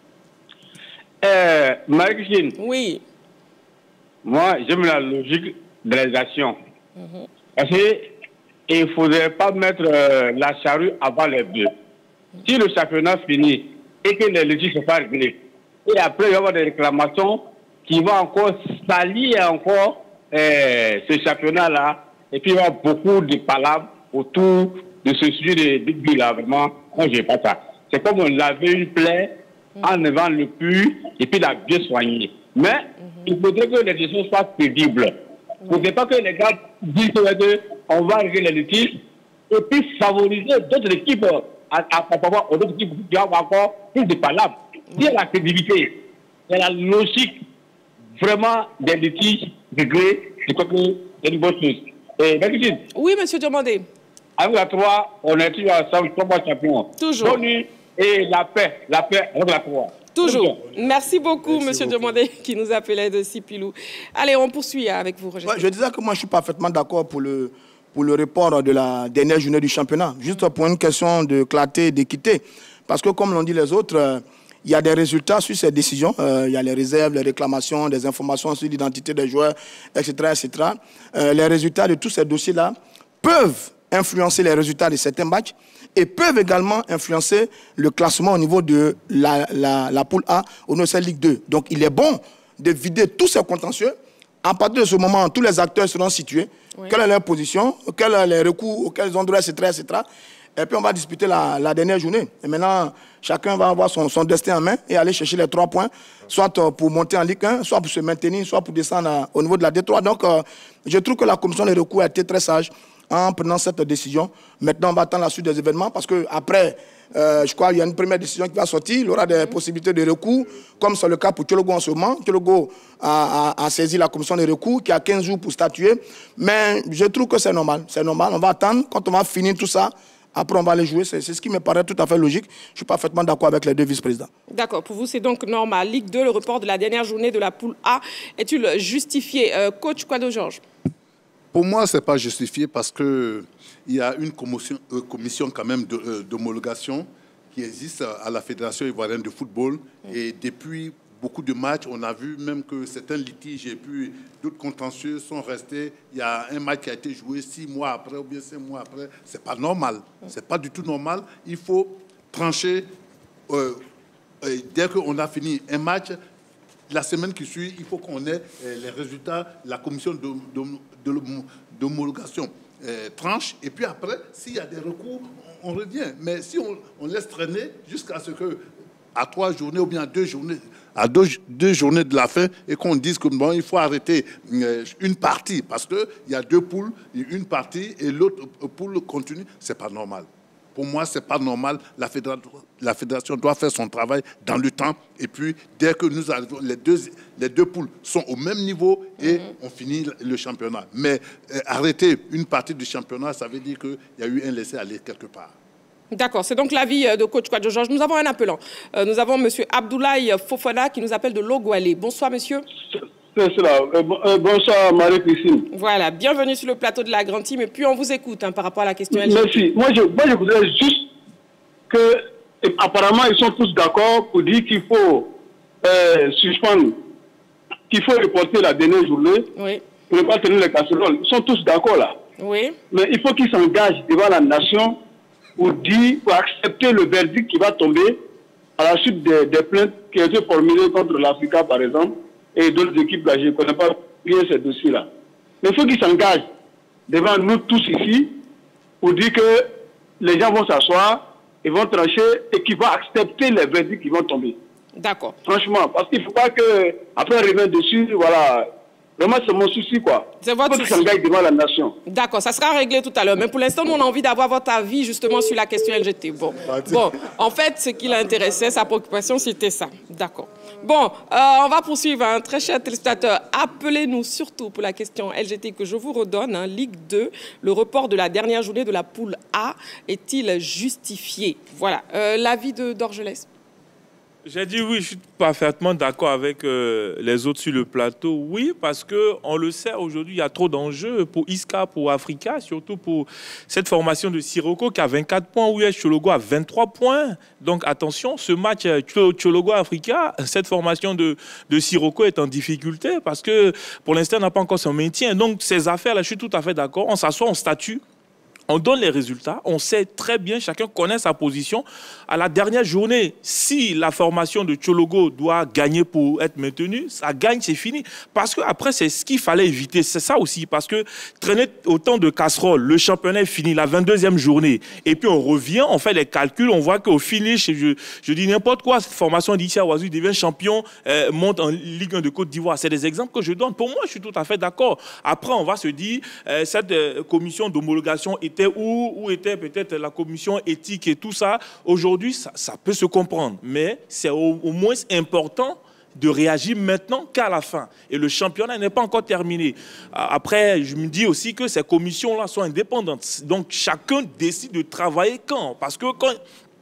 euh, Marie-Christine. Oui. Moi, j'aime la logique de réalisation. Mm-hmm. Parce qu'il ne faudrait pas mettre euh, la charrue avant les bœufs. Mm-hmm. Si le championnat finit et que les litiges ne sont pas réglés. Et après, il va y avoir des réclamations qui vont encore salir encore euh, ce championnat-là. Et puis, il y aura beaucoup de palabres autour de ce sujet de Big Bill, là. Vraiment, moi, je n'ai pas ça. C'est comme on avait une plaie en enlevant le pu et puis la bien soigner. Mais mm-hmm. il faudrait que les décisions soient crédibles. Il ne faudrait pas que les gars disent qu'on va régler les litiges et puis favoriser d'autres équipes. À, à, à avoir d'autres équipes qui ont encore plus de palabres. Il y a la crédibilité, il y a la logique vraiment des litiges réglés, je crois que c'est une bonne chose. Et, Marie-Christine, oui, monsieur Demandé. Avec la trois, on est toujours ensemble, trois mois champions. Toujours. Bonne nuit et la paix, la paix avec la trois. Toujours. Merci beaucoup, Merci monsieur beaucoup. Demandé, qui nous appelait de Sipilou. Allez, on poursuit avec vous, Roger. Ouais, je disais que moi, je suis parfaitement d'accord pour le... pour le report de la dernière journée du championnat, juste pour une question de clarté et d'équité. Parce que, comme l'ont dit les autres, euh, il y a des résultats sur ces décisions. Euh, il y a les réserves, les réclamations, des informations sur l'identité des joueurs, et cetera et cetera. Euh, les résultats de tous ces dossiers-là peuvent influencer les résultats de certains matchs et peuvent également influencer le classement au niveau de la, la, la poule A au niveau de cette Ligue deux. Donc, il est bon de vider tous ces contentieux. À partir de ce moment, tous les acteurs seront situés. Oui. Quelle est leur position, quels sont les recours auxquels ils ont droit, et cetera, et cetera. Et puis on va disputer la, la dernière journée. Et maintenant, chacun va avoir son, son destin en main et aller chercher les trois points, soit pour monter en Ligue un, soit pour se maintenir, soit pour descendre à, au niveau de la D trois. Donc, euh, je trouve que la commission des recours a été très sage en prenant cette décision. Maintenant, on va attendre la suite des événements parce qu'après, euh, je crois qu'il y a une première décision qui va sortir. Il y aura des possibilités de recours, comme c'est le cas pour Thiologo en ce moment. Thiologo a, a, a saisi la commission de recours qui a quinze jours pour statuer. Mais je trouve que c'est normal. C'est normal. On va attendre. Quand on va finir tout ça, après on va les jouer. C'est ce qui me paraît tout à fait logique. Je suis parfaitement d'accord avec les deux vice-présidents. D'accord. Pour vous, c'est donc normal. Ligue deux, le report de la dernière journée de la poule A est-il justifié? euh, Coach Kouado Georges? Pour moi, ce n'est pas justifié parce qu'il y a une commission, euh, commission quand même d'homologation euh, qui existe à la Fédération ivoirienne de football. Mmh. Et depuis beaucoup de matchs, on a vu même que certains litiges et puis d'autres contentieux sont restés. Il y a un match qui a été joué six mois après ou bien cinq mois après. Ce n'est pas normal. Mmh. Ce n'est pas du tout normal. Il faut trancher. Euh, euh, dès qu'on a fini un match, la semaine qui suit, il faut qu'on ait euh, les résultats, la commission de, de, de, d'homologation euh, tranche. Et puis après, s'il y a des recours, on, on revient. Mais si on, on laisse traîner jusqu'à ce que, à trois journées ou bien à deux journées, à deux, deux journées de la fin, et qu'on dise que bon, il faut arrêter euh, une partie, parce qu'il y a deux poules, une partie et l'autre poule continue, ce n'est pas normal. Pour moi, ce n'est pas normal. La fédération, la fédération doit faire son travail dans le temps. Et puis, dès que nous arrivons, les deux, les deux poules sont au même niveau et mm-hmm. on finit le championnat. Mais euh, arrêter une partie du championnat, ça veut dire qu'il y a eu un laisser-aller quelque part. D'accord, c'est donc l'avis de coach Kouado Georges. Nous avons un appelant. Euh, nous avons M. Abdoulaye Fofana qui nous appelle de Logoualé. Bonsoir, monsieur. C'est cela. Euh, bonsoir, Marie-Christine. Voilà, bienvenue sur le plateau de la Grande Team. Et puis, on vous écoute hein, par rapport à la question L G B T. Merci. Moi, je, moi, je voudrais juste que, apparemment, ils sont tous d'accord pour dire qu'il faut euh, suspendre, qu'il faut reporter la dernière journée oui. pour ne pas tenir les casseroles. Ils sont tous d'accord là. Oui. Mais il faut qu'ils s'engagent devant la nation pour dire, pour accepter le verdict qui va tomber à la suite des, des plaintes qui ont été formulées contre l'Africa, par exemple, et d'autres équipes, là, je ne connais pas bien ces dossiers-là. Mais il faut qu'ils s'engagent devant nous tous ici pour dire que les gens vont s'asseoir, ils vont trancher et qu'ils vont accepter les verdicts qui vont tomber. D'accord. Franchement, parce qu'il ne faut pas qu'après revenir dessus, voilà. Vraiment, c'est mon souci, quoi. C'est votre souci. Il faut qu'ils s'engagent devant la nation. D'accord, ça sera réglé tout à l'heure. Mais pour l'instant, nous, on a envie d'avoir votre avis justement sur la question L G B T. Bon, bon en fait, ce qui l'intéressait, sa préoccupation, c'était ça. D'accord. Bon, euh, on va poursuivre, hein. Très chers téléspectateurs. Appelez-nous surtout pour la question L G B T que je vous redonne. Hein. Ligue deux, le report de la dernière journée de la poule A est-il justifié? Voilà. Euh, l'avis de d'Orgelès. J'ai dit oui, je suis parfaitement d'accord avec euh, les autres sur le plateau. Oui, parce qu'on le sait, aujourd'hui, il y a trop d'enjeux pour Isca, pour Africa, surtout pour cette formation de Sirocco qui a vingt-quatre points, où Thiologo a vingt-trois points. Donc attention, ce match Thiologo-Africa, cette formation de, de Sirocco est en difficulté parce que pour l'instant, elle n'a pas encore son maintien. Donc ces affaires-là, je suis tout à fait d'accord. On s'assoit, on statue. On donne les résultats, on sait très bien, chacun connaît sa position. À la dernière journée, si la formation de Thiologo doit gagner pour être maintenue, ça gagne, c'est fini. Parce qu'après, c'est ce qu'il fallait éviter. C'est ça aussi, parce que traîner autant de casseroles, le championnat est fini, la vingt-deuxième journée, et puis on revient, on fait les calculs, on voit qu'au finish, je, je dis n'importe quoi, cette formation d'Issia Ouazou devient champion, euh, monte en Ligue un de Côte d'Ivoire. C'est des exemples que je donne. Pour moi, je suis tout à fait d'accord. Après, on va se dire, euh, cette euh, commission d'homologation est Où, où était peut-être la commission éthique et tout ça. Aujourd'hui, ça, ça peut se comprendre. Mais c'est au, au moins important de réagir maintenant qu'à la fin. Et le championnat n'est pas encore terminé. Après, je me dis aussi que ces commissions-là sont indépendantes. Donc, chacun décide de travailler quand. Parce que quand...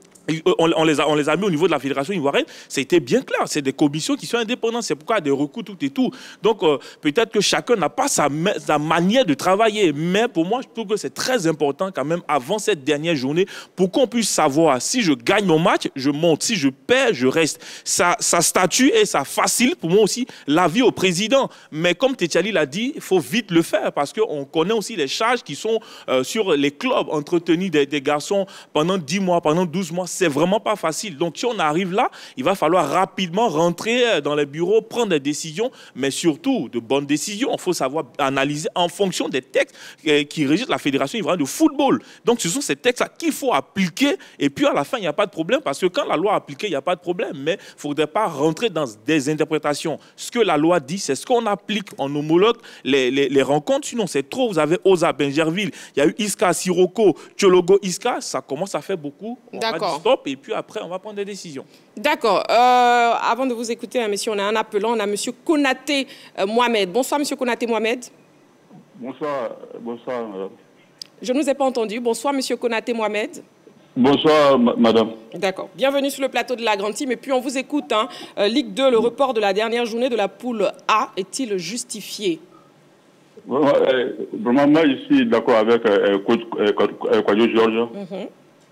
On, on, les a, on les a mis au niveau de la fédération ivoirienne, c'était bien clair, c'est des commissions qui sont indépendantes, c'est pourquoi il y a des recours, tout et tout. Donc euh, peut-être que chacun n'a pas sa, sa manière de travailler, mais pour moi, je trouve que c'est très important quand même, avant cette dernière journée, pour qu'on puisse savoir si je gagne mon match, je monte, si je perds, je reste. Ça, ça statue et ça facilite pour moi aussi la vie au président. Mais comme Tétiali l'a dit, il faut vite le faire, parce qu'on connaît aussi les charges qui sont euh, sur les clubs, entretenir des, des garçons pendant dix mois, pendant douze mois, c'est vraiment pas facile. Donc, si on arrive là, il va falloir rapidement rentrer dans les bureaux, prendre des décisions, mais surtout de bonnes décisions. Il faut savoir analyser en fonction des textes qui régissent la Fédération ivoirienne de football. Donc, ce sont ces textes-là qu'il faut appliquer et puis à la fin, il n'y a pas de problème parce que quand la loi est appliquée, il n'y a pas de problème. Mais il ne faudrait pas rentrer dans des interprétations. Ce que la loi dit, c'est ce qu'on applique en homologue les, les, les rencontres. Sinon, c'est trop. Vous avez Oza, Benjerville, il y a eu Iska, Siroko, Tchologo, Iska. Ça commence à faire beaucoup. On va dire stop et puis après, on va prendre des décisions. D'accord. Euh, avant de vous écouter, hein, monsieur, on a un appelant. On a monsieur Konaté euh, Mohamed. Bonsoir, monsieur Konaté Mohamed. Bonsoir. Bonsoir, madame. Je ne vous ai pas entendu. Bonsoir, monsieur Konaté Mohamed. Bonsoir, ma madame. D'accord. Bienvenue sur le plateau de la Grande Team. Et puis, on vous écoute. Hein. Euh, Ligue deux, le report de la dernière journée de la poule A est-il justifié? Vraiment, euh, vraiment moi, je suis d'accord avec euh, coach euh, Kwadjo Georges. Mm-hmm.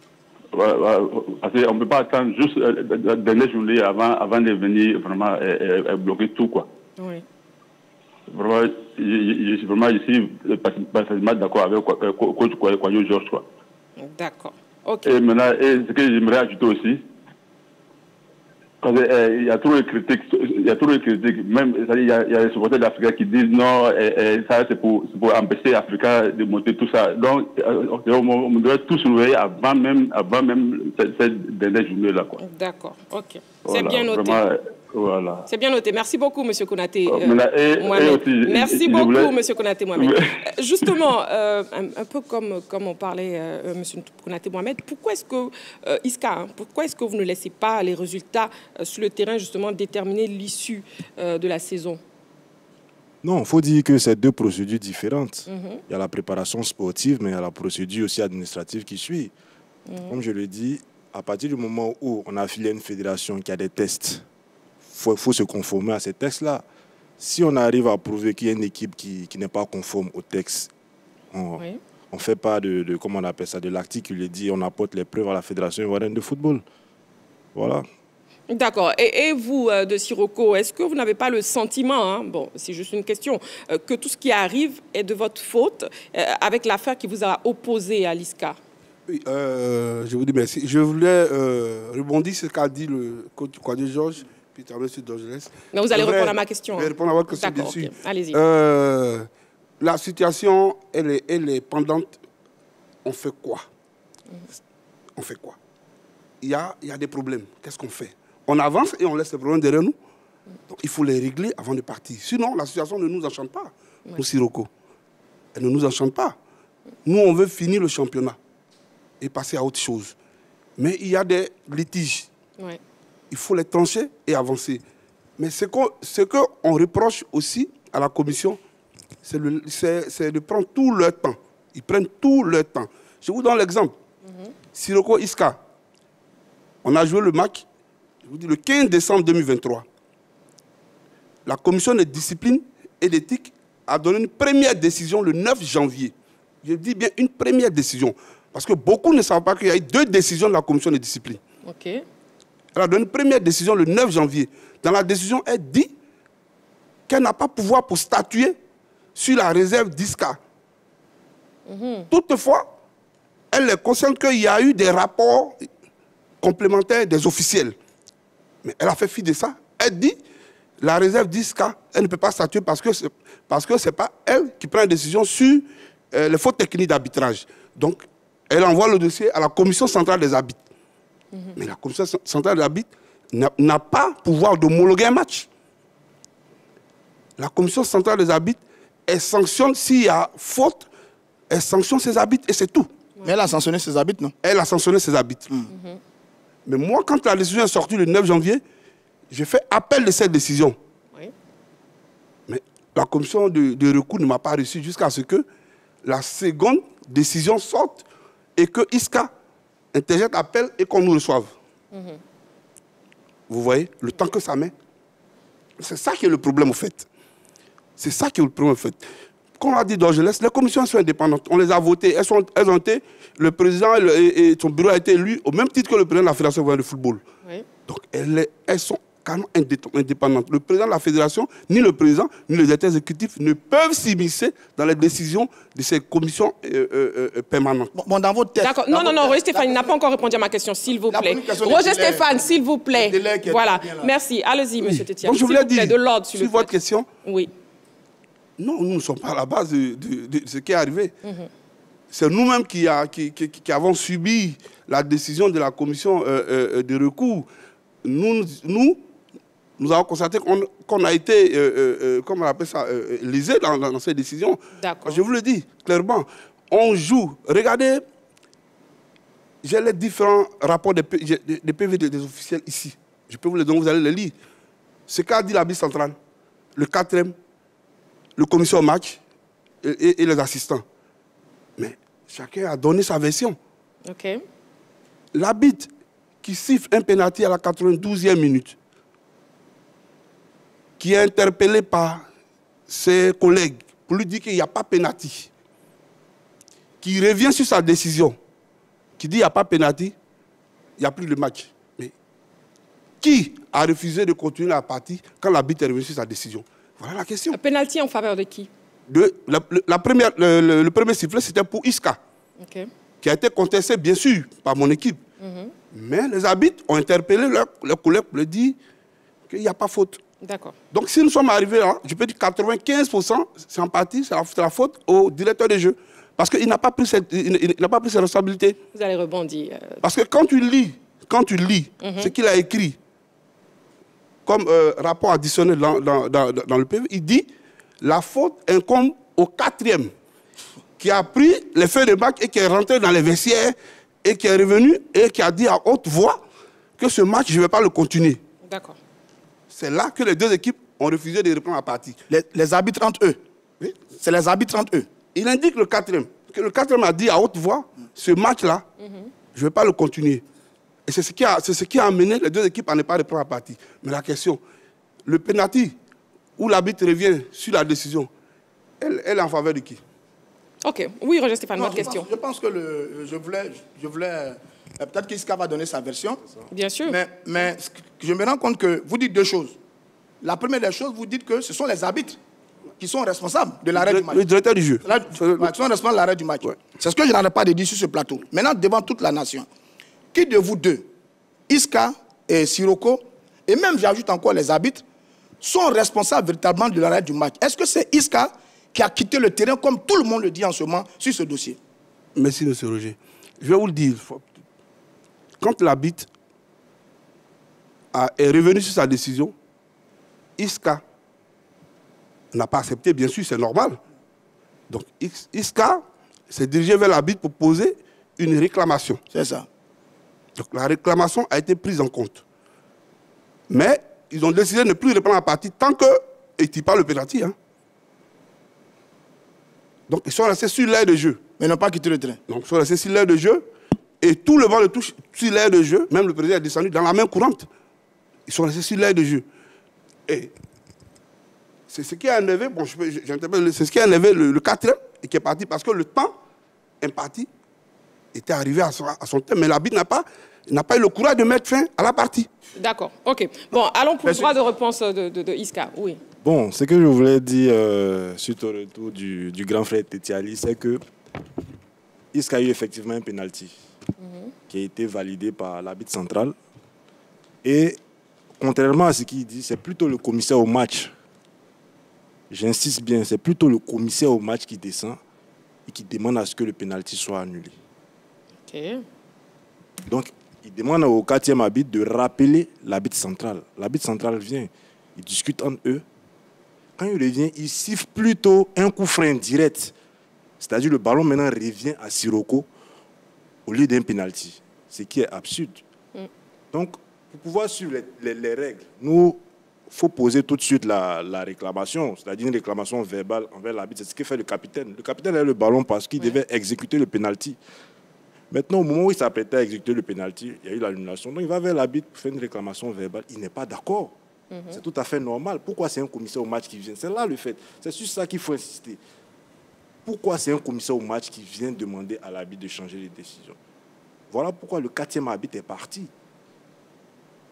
Parce qu'on ne peut pas attendre juste euh, la dernière journée avant, avant de venir vraiment euh, euh, bloquer tout, quoi. Oui. Vraiment, je, je, je, vraiment, je suis parfaitement d'accord avec euh, coach Kwadjo Georges, quoi. D'accord. Ok. Et maintenant, et ce que j'aimerais ajouter aussi, parce qu'il euh, y a trop de critiques, il y a trop de critiques, même il y a, y a les supporters d'Afrique qui disent non, et, et ça c'est pour, pour empêcher l'Afrique de monter tout ça. Donc, euh, on, on doit tous surveiller avant même, avant même cette, cette dernière journée-là. D'accord, ok. C'est voilà, bien noté. Vraiment, voilà. C'est bien noté. Merci beaucoup, monsieur Konaté. Euh, et, et aussi, Merci je, beaucoup, je voulais... monsieur Konaté Mohamed. Mais... Justement, euh, un, un peu comme, comme on parlait, euh, monsieur Konaté Mohamed, pourquoi est-ce que, euh, Iska, hein, pourquoi est-ce que vous ne laissez pas les résultats euh, sur le terrain, justement, déterminer l'issue euh, de la saison? Non, il faut dire que c'est deux procédures différentes. Mm-hmm. Il y a la préparation sportive, mais il y a la procédure aussi administrative qui suit. Mm-hmm. Comme je le dis, à partir du moment où on a affilié à une fédération qui a des tests, il faut, faut se conformer à ces textes-là. Si on arrive à prouver qu'il y a une équipe qui, qui n'est pas conforme aux textes, on ne oui. fait pas de, de, comment on appelle ça, de l'article, il dit, on apporte les preuves à la Fédération ivoirienne de football. Voilà. D'accord. Et, et vous, euh, de Siroko, est-ce que vous n'avez pas le sentiment, hein, bon, c'est juste une question, euh, que tout ce qui arrive est de votre faute euh, avec l'affaire qui vous a opposé à l'Iska? Oui, euh, je vous dis merci. Je voulais euh, rebondir sur ce qu'a dit le coach Kwadjo Georges. Puis M. Dorgelès. Mais vous allez répondre à ma question. Je vais répondre à votre question, bien sûr. Okay. Allez-y. Euh, la situation, elle est, elle est pendante. On fait quoi? Mm-hmm. On fait quoi? Il y a, il y a des problèmes. Qu'est-ce qu'on fait? On avance et on laisse les problèmes derrière nous. Donc, il faut les régler avant de partir. Sinon, la situation ne nous enchante pas, ouais. Nous, Siroko. Elle ne nous enchante pas. Nous, on veut finir le championnat et passer à autre chose. Mais il y a des litiges. Ouais. Il faut les trancher et avancer. Mais ce qu'on ce qu'on reproche aussi à la commission, c'est de prendre tout leur temps. Ils prennent tout leur temps. Je vous donne l'exemple. Mm-hmm. Siroko Iska, on a joué le match, je vous dis, le quinze décembre deux mille vingt-trois. La commission de discipline et d'éthique a donné une première décision le neuf janvier. Je dis bien une première décision. Parce que beaucoup ne savent pas qu'il y a eu deux décisions de la commission de discipline. Ok. Elle a donné une première décision le neuf janvier. Dans la décision, elle dit qu'elle n'a pas pouvoir pour statuer sur la réserve d'Iska. Mm-hmm. Toutefois, elle les concerne qu'il y a eu des rapports complémentaires des officiels. Mais elle a fait fi de ça. Elle dit la réserve d'Iska, elle ne peut pas statuer parce que ce n'est pas elle qui prend la décision sur euh, les fautes techniques d'arbitrage. Donc, elle envoie le dossier à la commission centrale des arbitres. Mmh. Mais la commission centrale des arbitres n'a pas pouvoir d'homologuer un match. La commission centrale des arbitres, elle sanctionne s'il y a faute, elle sanctionne ses arbitres et c'est tout. Mais elle a sanctionné ses arbitres, non? Elle a sanctionné ses arbitres. Mmh. Mmh. Mais moi, quand la décision est sortie le neuf janvier, j'ai fait appel de cette décision. Oui. Mais la commission de, de recours ne m'a pas reçu jusqu'à ce que la seconde décision sorte et que Iska interjette appel et qu'on nous reçoive. Mmh. Vous voyez le temps que ça met? C'est ça qui est le problème, au fait. C'est ça qui est le problème, au fait. Comme on a dit Dorgelès, les commissions sont indépendantes. On les a votées. Elles, sont, elles ont été... Le président et, le, et son bureau a été élu au même titre que le président de la Fédération de football. Oui. Donc, elles, elles sont carrément indépendante. Le président de la fédération, ni le président, ni les directeurs exécutifs ne peuvent s'immiscer dans les décisions de ces commissions euh, euh, euh, permanentes. Bon, dans votre tête. D'accord. Non, non, non, Roger Stéphane n'a pas encore répondu à ma question, s'il vous plaît. Roger Stéphane, s'il vous plaît. Voilà. Merci. Allez-y, monsieur Tétian. Donc, je voulais dire, de l'ordre, sur votre question, oui. non, nous ne sommes pas à la base de, de, de ce qui est arrivé. Mm-hmm. C'est nous-mêmes qui, qui, qui, qui avons subi la décision de la commission euh, euh, de recours. Nous, nous, nous avons constaté qu'on qu'on a été, euh, euh, comment on appelle ça, euh, lésés dans, dans ces décisions. Je vous le dis clairement, on joue. Regardez, j'ai les différents rapports des, des P V des, des officiels ici. Je peux vous les donner, vous allez les lire. Ce qu'a dit l'arbitre central, le quatrième, le commissaire au match et, et, et les assistants. Mais chacun a donné sa version. Okay. L'arbitre qui siffle un pénalty à la quatre-vingt-douzième minute, qui est interpellé par ses collègues pour lui dire qu'il n'y a pas pénalty, qui revient sur sa décision, qui dit qu'il n'y a pas pénalty, il n'y a plus de match. Mais qui a refusé de continuer la partie quand l'arbitre est revenu sur sa décision? Voilà la question. Un pénalty en faveur de qui? de, la, la première, le, le, le premier sifflet, c'était pour Isca, okay. qui a été contesté, bien sûr, par mon équipe. Mm-hmm. Mais les arbitres ont interpellé leurs leur collègues pour leur dire qu'il n'y a pas faute. D'accord. Donc, si nous sommes arrivés là, je peux dire quatre-vingt-quinze pour cent, c'est en partie, c'est la, la faute au directeur des jeux. Parce qu'il n'a pas pris cette, il, il n'a pas pris ses responsabilités. Vous allez rebondir. Euh... Parce que quand tu lis, quand tu lis mm-hmm. ce qu'il a écrit comme euh, rapport additionnel dans, dans, dans, dans le P V, il dit la faute incombe au quatrième qui a pris les feuilles de match et qui est rentré dans les vestiaires et qui est revenu et qui a dit à haute voix que ce match, je ne vais pas le continuer. D'accord. C'est là que les deux équipes ont refusé de reprendre la partie. Les, les arbitres entre eux. Oui. C'est les arbitres entre eux. Il indique le quatrième. Que le quatrième a dit à haute voix, ce match-là, mm-hmm. je ne vais pas le continuer. Et c'est ce, qui a, c'est ce qui a amené les deux équipes à ne pas reprendre la partie. Mais la question, le penalty, où l'arbitre revient sur la décision, elle, elle est en faveur de qui? Ok. Oui, Roger Stéphane, non, votre je question. Pense, je pense que le, je voulais... Je voulais peut-être qu'Isca va donner sa version. Bien sûr. Mais, mais je me rends compte que vous dites deux choses. La première des choses, vous dites que ce sont les arbitres qui sont responsables de l'arrêt du match. Le directeur du jeu. La, ouais, qui sont responsables de l'arrêt du match. Ouais. C'est ce que je n'en ai pas de dire sur ce plateau. Maintenant, devant toute la nation, qui de vous deux, Isca et Siroko, et même j'ajoute encore les arbitres, sont responsables véritablement de l'arrêt du match? Est-ce que c'est Isca qui a quitté le terrain, comme tout le monde le dit en ce moment, sur ce dossier? Merci, M. Roger. Je vais vous le dire. Quand l'arbitre est revenu sur sa décision, Isca n'a pas accepté, bien sûr, c'est normal. Donc, Isca s'est dirigé vers l'arbitre pour poser une réclamation. C'est ça. Donc, la réclamation a été prise en compte. Mais ils ont décidé de ne plus reprendre la partie tant que ils ne tirent pas le pénalty. Hein. Donc, ils sont restés sur l'aire de jeu. Mais ils n'ont pas quitté le terrain. Donc, ils sont restés sur l'aire de jeu. Et tout le banc de touche sur l'aire de jeu, même le président est descendu dans la main courante. Ils sont restés sur l'aire de jeu. Et c'est ce qui a enlevé, bon, c'est ce qui a enlevé le, le quatrième et qui est parti parce que le temps imparti était arrivé à son, à son terme. Mais l'arbitre n'a pas, n'a pas eu le courage de mettre fin à la partie. D'accord, ok. Bon, allons pour le droit de réponse de, de, de Isca. Oui. Bon, ce que je voulais dire euh, suite au retour du, du grand frère Tétiali, c'est que Isca a eu effectivement un pénalty mm-hmm. qui a été validé par l'arbitre central. Et contrairement à ce qu'il dit, c'est plutôt le commissaire au match. J'insiste bien, c'est plutôt le commissaire au match qui descend et qui demande à ce que le pénalty soit annulé. Ok. Donc, il demande au quatrième arbitre de rappeler l'arbitre central. L'arbitre central vient, il discute entre eux. Quand il revient, il siffle plutôt un coup franc indirect. C'est-à-dire le ballon maintenant revient à Siroko au lieu d'un pénalty. Ce qui est absurde. Mm. Donc, pour pouvoir suivre les, les, les règles, nous, il faut poser tout de suite la, la réclamation, c'est-à-dire une réclamation verbale envers l'arbitre. C'est ce que fait le capitaine. Le capitaine a le ballon parce qu'il ouais. devait exécuter le pénalty. Maintenant, au moment où il s'apprêtait à exécuter le pénalty, il y a eu l'annulation. Donc, il va vers l'arbitre pour faire une réclamation verbale. Il n'est pas d'accord. Mm-hmm. C'est tout à fait normal. Pourquoi c'est un commissaire au match qui vient? C'est là le fait. C'est sur ça qu'il faut insister. Pourquoi c'est un commissaire au match qui vient demander à l'arbitre de changer les décisions? Voilà pourquoi le quatrième arbitre est parti.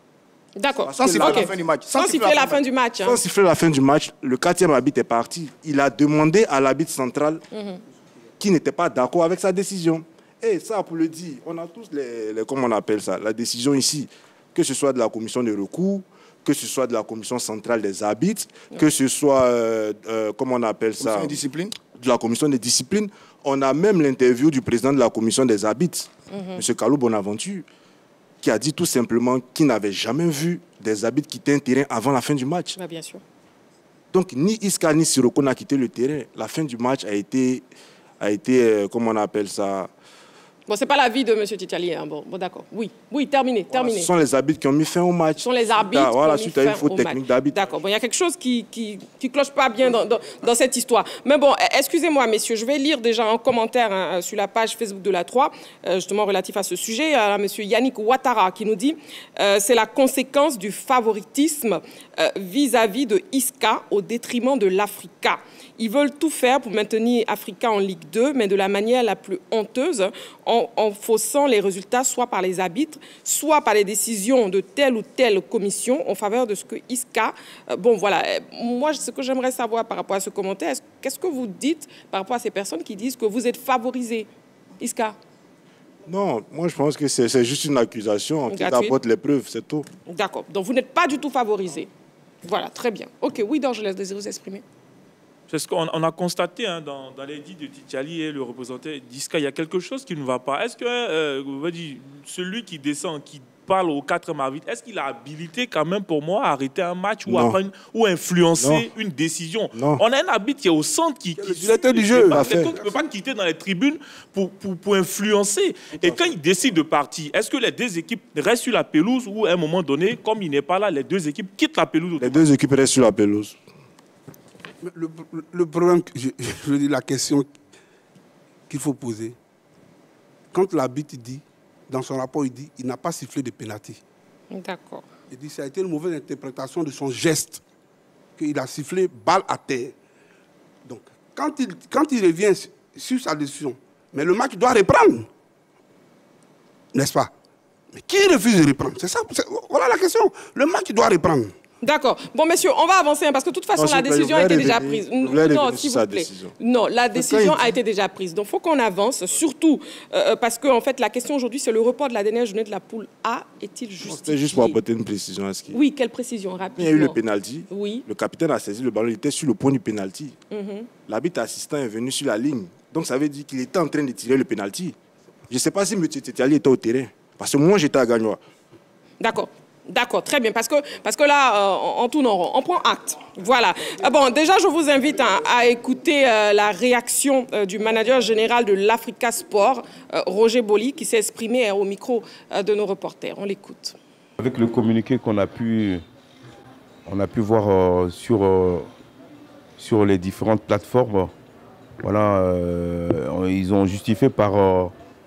D'accord. Sans siffler okay. la fin du match. Sans, sans siffler la fin du match. Hein. Sans siffler la fin du match, le quatrième arbitre est parti. Il a demandé à l'arbitre central mm-hmm. qui n'était pas d'accord avec sa décision. Et ça, pour le dire, on a tous les, les, comment on appelle ça, la décision ici, que ce soit de la commission de recours, que ce soit de la commission centrale des arbitres, mm-hmm. que ce soit, euh, euh, comment on appelle ça, commission de discipline. De la commission de discipline. On a même l'interview du président de la commission des arbitres, mm-hmm. M. Kalou Bonaventure, qui a dit tout simplement qu'il n'avait jamais vu des arbitres quitter un terrain avant la fin du match. Bah, bien sûr. Donc, ni Iska ni Siroko n'a quitté le terrain. La fin du match a été, a été euh, comment on appelle ça, Bon, ce n'est pas l'avis de M. Tchitchali. Hein. Bon, bon d'accord. Oui, oui, terminé, voilà, terminé. Ce sont les arbitres qui ont mis fin au match. Ce sont les arbitres ah, voilà, qui ont mis suite à une fin faute au technique match. d'arbitre. D'accord. Bon, il y a quelque chose qui qui, qui cloche pas bien dans, dans, dans cette histoire. Mais bon, excusez-moi, messieurs, je vais lire déjà un commentaire hein, sur la page Facebook de la trois, euh, justement relatif à ce sujet. Il y a M. Yannick Ouattara qui nous dit euh, c'est la conséquence du favoritisme euh, vis-à-vis de Iska au détriment de l'Africa. Ils veulent tout faire pour maintenir Africa en Ligue deux, mais de la manière la plus honteuse, en, en faussant les résultats soit par les arbitres, soit par les décisions de telle ou telle commission en faveur de ce que Iska... Euh, bon, voilà. Moi, ce que j'aimerais savoir par rapport à ce commentaire, qu'est-ce que vous dites par rapport à ces personnes qui disent que vous êtes favorisés, Iska? Non, moi, je pense que c'est juste une accusation qui apporte les preuves, c'est tout. D'accord. Donc, vous n'êtes pas du tout favorisés. Voilà, très bien. OK, oui, donc je laisse désirer vous exprimer. C'est ce qu'on on a constaté hein, dans, dans les dits de Tchitchali et le représentant d'Iska, il y a quelque chose qui ne va pas. Est-ce que euh, on va dire, celui qui descend, qui parle au quatrième arbitre, est-ce qu'il a habilité quand même pour moi à arrêter un match ou, à prendre, ou influencer non. une décision? Non. On a un arbitre qui est au centre, qui, qui le directeur du jeu. Il ne peut pas quitter dans les tribunes pour, pour, pour influencer. Et quand il décide de partir, est-ce que les deux équipes restent sur la pelouse ou à un moment donné, comme il n'est pas là, les deux équipes quittent la pelouse? Les deux équipes restent sur la pelouse. Le, le problème, je, je dis la question qu'il faut poser, quand l'arbitre dit, dans son rapport, il dit il n'a pas sifflé de pénalty. D'accord. Il dit ça a été une mauvaise interprétation de son geste, qu'il a sifflé balle à terre. Donc, quand il, quand il revient sur sa décision, mais le match doit reprendre, n'est-ce pas? Mais qui refuse de reprendre? C'est ça, voilà la question. Le match doit reprendre. D'accord. Bon, messieurs, on va avancer hein, parce que de toute façon, non, la décision a été déjà prise. Non, s'il vous plaît. Non, la décision a été déjà prise. Donc, il faut qu'on avance, surtout euh, parce que, en fait, la question aujourd'hui, c'est le report de la dernière journée de la poule A. Est-il justifié? C'était juste pour apporter une précision à ce qui... Oui, quelle précision, rapidement? Il y a eu le pénalty. Oui. Le capitaine a saisi le ballon, il était sur le point du pénalty. Mm-hmm. L'arbitre assistant est venu sur la ligne. Donc, ça veut dire qu'il était en train de tirer le pénalty. Je ne sais pas si M. Tchitchali était au terrain. Parce que moi, j'étais à Gagnois. D'accord. D'accord, très bien, parce que, parce que là, euh, on tourne en rond, on prend acte. Voilà. Euh, bon, déjà, je vous invite hein, à écouter euh, la réaction euh, du manager général de l'Africa Sport, euh, Roger Boli, qui s'est exprimé euh, au micro euh, de nos reporters. On l'écoute. Avec le communiqué qu'on a pu, on a pu voir euh, sur, euh, sur les différentes plateformes, voilà, euh, ils ont justifié par, euh,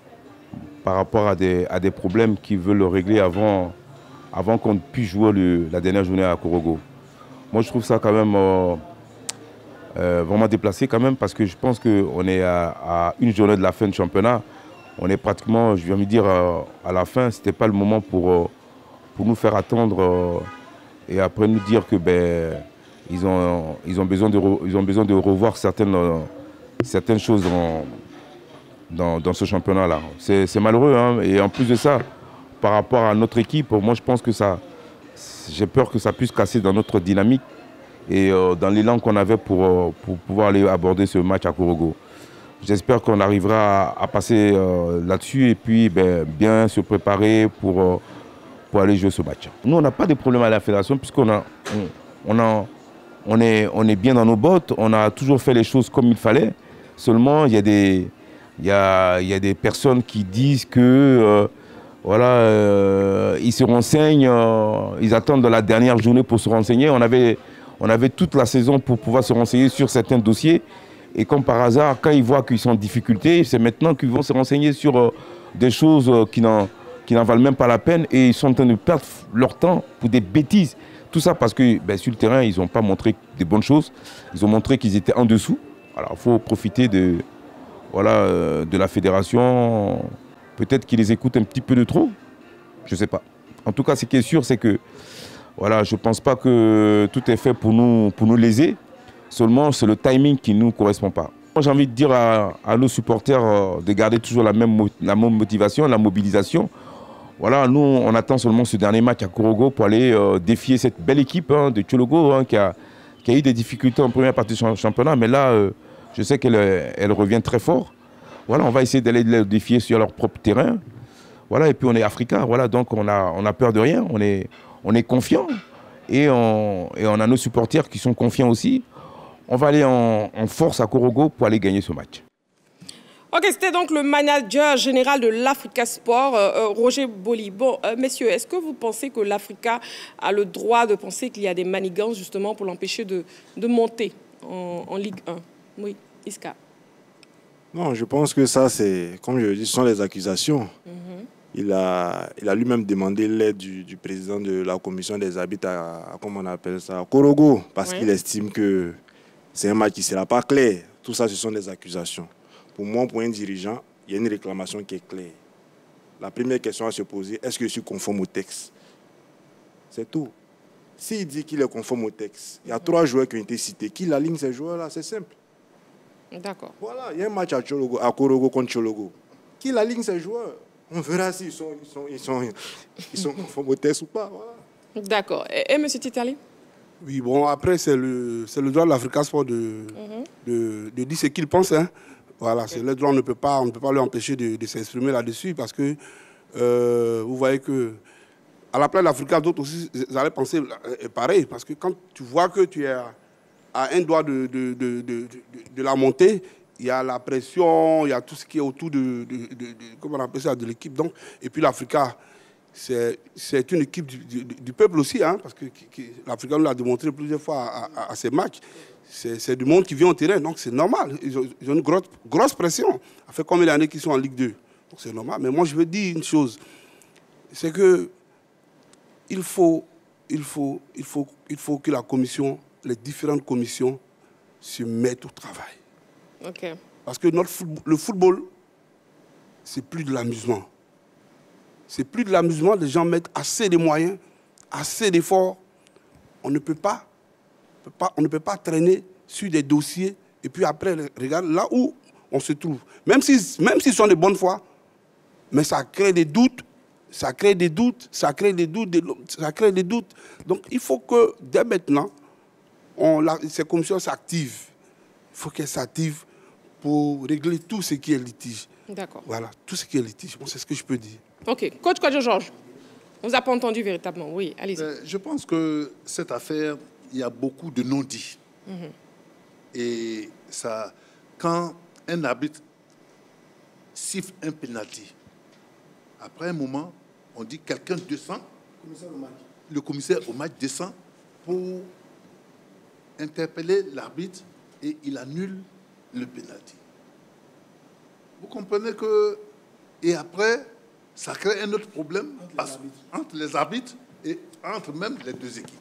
par rapport à des, à des problèmes qu'ils veulent régler avant... avant qu'on puisse jouer le, la dernière journée à Korogo. Moi, je trouve ça quand même euh, euh, vraiment déplacé quand même parce que je pense qu'on est à, à une journée de la fin du championnat. On est pratiquement, je viens me dire, euh, à la fin. Ce n'était pas le moment pour, euh, pour nous faire attendre euh, et après nous dire que ben, ils ont, ils ont, besoin, de re, ils ont besoin de revoir certaines, euh, certaines choses dans, dans, dans ce championnat-là. C'est malheureux, hein, et en plus de ça, par rapport à notre équipe, moi je pense que ça, j'ai peur que ça puisse casser dans notre dynamique et euh, dans l'élan qu'on avait pour, euh, pour pouvoir aller aborder ce match à Korogo. J'espère qu'on arrivera à, à passer euh, là-dessus et puis ben, bien se préparer pour, euh, pour aller jouer ce match. Nous, on n'a pas de problème à la fédération puisqu'on a, on, on a, on est, on est bien dans nos bottes, on a toujours fait les choses comme il fallait. Seulement, il y a des, il y a, il y a des personnes qui disent que euh, Voilà, euh, ils se renseignent, euh, ils attendent de la dernière journée pour se renseigner. On avait, on avait toute la saison pour pouvoir se renseigner sur certains dossiers. Et comme par hasard, quand ils voient qu'ils sont en difficulté, c'est maintenant qu'ils vont se renseigner sur euh, des choses euh, qui n'en qui n'en valent même pas la peine. Et ils sont en train de perdre leur temps pour des bêtises. Tout ça parce que ben, sur le terrain, ils n'ont pas montré des bonnes choses. Ils ont montré qu'ils étaient en dessous. Alors il faut profiter de, voilà, euh, de la fédération. Peut-être qu'ils les écoutent un petit peu de trop, je ne sais pas. En tout cas, ce qui est sûr, c'est que voilà, je ne pense pas que tout est fait pour nous, pour nous léser. Seulement, c'est le timing qui ne nous correspond pas. Moi, j'ai envie de dire à, à nos supporters euh, de garder toujours la même, la même motivation, la mobilisation. Voilà, nous, on attend seulement ce dernier match à Korogo pour aller euh, défier cette belle équipe hein, de Tchologo hein, qui, a, qui a eu des difficultés en première partie du championnat. Mais là, euh, je sais qu'elle elle revient très fort. Voilà, on va essayer d'aller les défier sur leur propre terrain. Voilà, et puis on est Africain, voilà, donc on a, on a peur de rien, on est, on est confiant. Et on, et on a nos supporters qui sont confiants aussi. On va aller en, en force à Korogo pour aller gagner ce match. Ok, c'était donc le manager général de l'Africa Sport, euh, Roger Boli. Bon, euh, messieurs, est-ce que vous pensez que l'Africa a le droit de penser qu'il y a des manigances justement pour l'empêcher de, de monter en, en Ligue un? Oui, Iska. Non, je pense que ça, c'est, comme je le dis, ce sont des accusations. Mm-hmm. Il a, il a lui-même demandé l'aide du, du président de la commission des arbitres à, à comment on appelle ça, à Korogo, parce oui. qu'il estime que c'est un match qui ne sera pas clair. Tout ça, ce sont des accusations. Pour moi, pour un dirigeant, il y a une réclamation qui est claire. La première question à se poser, est-ce que je suis conforme au texte? C'est tout. S'il dit qu'il est conforme au texte, il y a mm-hmm. trois joueurs qui ont été cités. Qui aligne ces joueurs-là? C'est simple. D'accord. Voilà, il y a un match à, Tchologo, à Korogo contre Tchologo. Qui aligne ces joueurs? On verra s'ils sont, ils sont, ils sont, ils sont conformes au texte ou pas. Voilà. D'accord. Et, et M. Titali? Oui, bon, après, c'est le, le droit de l'Africa Sport de, mm-hmm. de, de dire ce qu'il pense. Hein. Voilà, okay. C'est le droit, on ne peut pas, on ne peut pas l'empêcher de, de s'exprimer là-dessus parce que euh, vous voyez que à la place de l'Africa, d'autres aussi ils allaient penser pareil. Parce que quand tu vois que tu es à, à un doigt de, de, de, de, de, de la montée, il y a la pression, il y a tout ce qui est autour de, de, de, de, comment on appelle ça, de l'équipe. Donc, et puis l'Africa, c'est une équipe du, du, du peuple aussi, hein, parce que l'Africa nous l'a démontré plusieurs fois à, à, à ces matchs. C'est du monde qui vient au terrain, donc c'est normal. Ils ont, ils ont une grosse, grosse pression. Ça fait combien d'années qu'ils sont en Ligue deux? Donc c'est normal. Mais moi, je veux dire une chose. C'est que il faut, il, faut, il, faut, il faut que la commission, les différentes commissions se mettent au travail. Okay. Parce que notre football, le football, c'est plus de l'amusement. C'est plus de l'amusement. Les gens mettent assez de moyens, assez d'efforts. On ne peut pas Pas, on ne peut pas traîner sur des dossiers et puis après, regarde là où on se trouve. Même s'ils même s'ils sont de bonne foi, mais ça crée des doutes, ça crée des doutes, ça crée des doutes, ça crée des doutes. Donc il faut que dès maintenant, on, la, ces commissions s'activent. Il faut qu'elles s'activent pour régler tout ce qui est litige. D'accord. Voilà, tout ce qui est litige. Bon, c'est ce que je peux dire. Ok. Coach Kwadjo Georges, on vous a pas entendu véritablement. Oui, allez-y. Euh, je pense que cette affaire, il y a beaucoup de non-dits. Mm-hmm. Et ça, quand un arbitre siffle un penalty, après un moment, on dit que quelqu'un descend, le commissaire au match descend pour interpeller l'arbitre et il annule le penalty. Vous comprenez que... Et après, ça crée un autre problème entre les, entre les arbitres et entre même les deux équipes.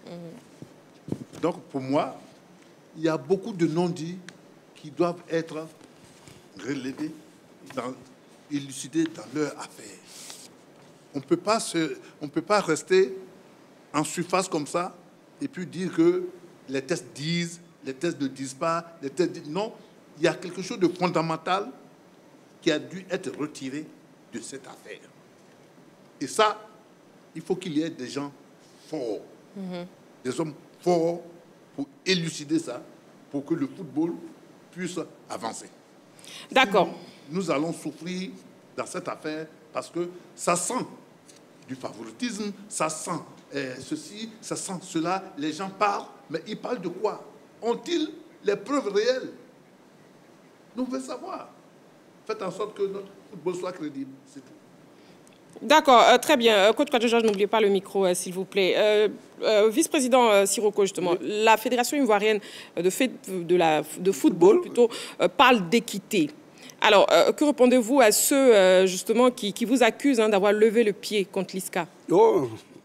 Mm-hmm. Donc, pour moi, il y a beaucoup de non-dits qui doivent être relevés, dans, élucidés dans leur affaire. On peut pas se, on ne peut pas rester en surface comme ça et puis dire que les tests disent, les tests ne disent pas, les tests disent... Non, il y a quelque chose de fondamental qui a dû être retiré de cette affaire. Et ça, il faut qu'il y ait des gens forts, mm-hmm. des hommes forts pour élucider ça, pour que le football puisse avancer. D'accord. Nous, nous allons souffrir dans cette affaire parce que ça sent du favoritisme, ça sent euh, ceci, ça sent cela. Les gens parlent, mais ils parlent de quoi? Ont-ils les preuves réelles? Nous voulons savoir. Faites en sorte que notre football soit crédible, c'est tout. D'accord, euh, très bien. Euh, Coach Kwadjo Georges, n'oubliez pas le micro, euh, s'il vous plaît. Euh, euh, Vice-président euh, Siroko, justement, oui. La Fédération ivoirienne de, fait, de, la, de football plutôt, euh, parle d'équité. Alors, euh, que répondez-vous à ceux, euh, justement, qui, qui vous accusent hein, d'avoir levé le pied contre l'I S C A? Oh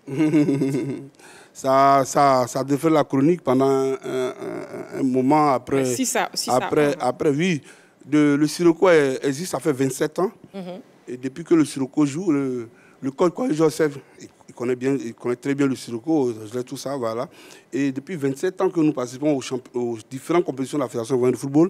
ça, ça, ça défait la chronique pendant un, un, un moment après. Si ça, si après, ça. Après, oui. De, le Siroko existe, ça fait vingt-sept ans. Mm-hmm. Et depuis que le Siroko joue, le, le coach Kwadjo Georges, il il connaît, bien, il connaît très bien le Sirocco, je l'ai tout ça, voilà. Et depuis vingt-sept ans que nous participons aux, aux différentes compétitions de la Fédération ivoirienne de football,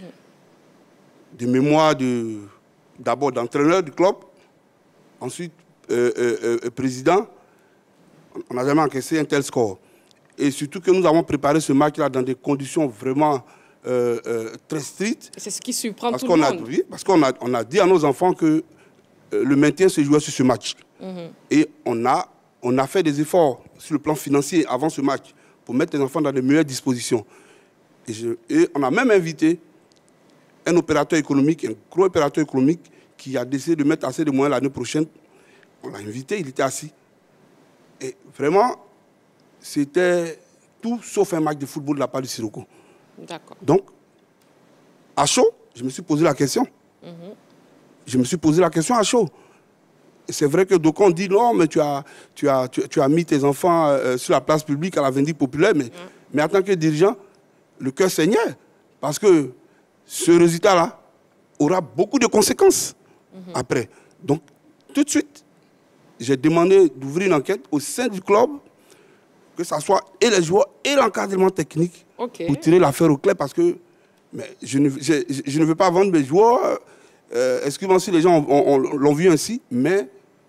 mmh. de mémoire de, d'abord d'entraîneur du club, ensuite euh, euh, euh, président, on n'a jamais encaissé un tel score. Et surtout que nous avons préparé ce match-là dans des conditions vraiment euh, euh, très strictes. C'est ce qui surprend parce tout qu'on le a, monde. oui, parce qu'on a, on a dit à nos enfants que euh, le maintien se jouait sur ce match. Mmh. Et on a, on a fait des efforts sur le plan financier avant ce match pour mettre les enfants dans de meilleures dispositions. Et, je, et on a même invité un opérateur économique, un gros opérateur économique qui a décidé de mettre assez de moyens l'année prochaine. On l'a invité, il était assis. Et vraiment, c'était tout sauf un match de football de la part du Sirocco. D'accord. Donc, à chaud, je me suis posé la question. Mmh. Je me suis posé la question à chaud. C'est vrai que d'aucuns disent non, mais tu as, tu as, tu, tu as mis tes enfants euh, sur la place publique à la Vendée populaire, mais, mmh. mais en tant que dirigeant, le cœur saignait. Parce que ce résultat-là aura beaucoup de conséquences mmh. après. Donc, tout de suite, j'ai demandé d'ouvrir une enquête au sein du club, que ce soit et les joueurs et l'encadrement technique, okay. pour tirer l'affaire au clair, parce que mais je, ne, je, je ne veux pas vendre mes joueurs. Euh, Excusez-moi si les gens l'ont vu ainsi, mais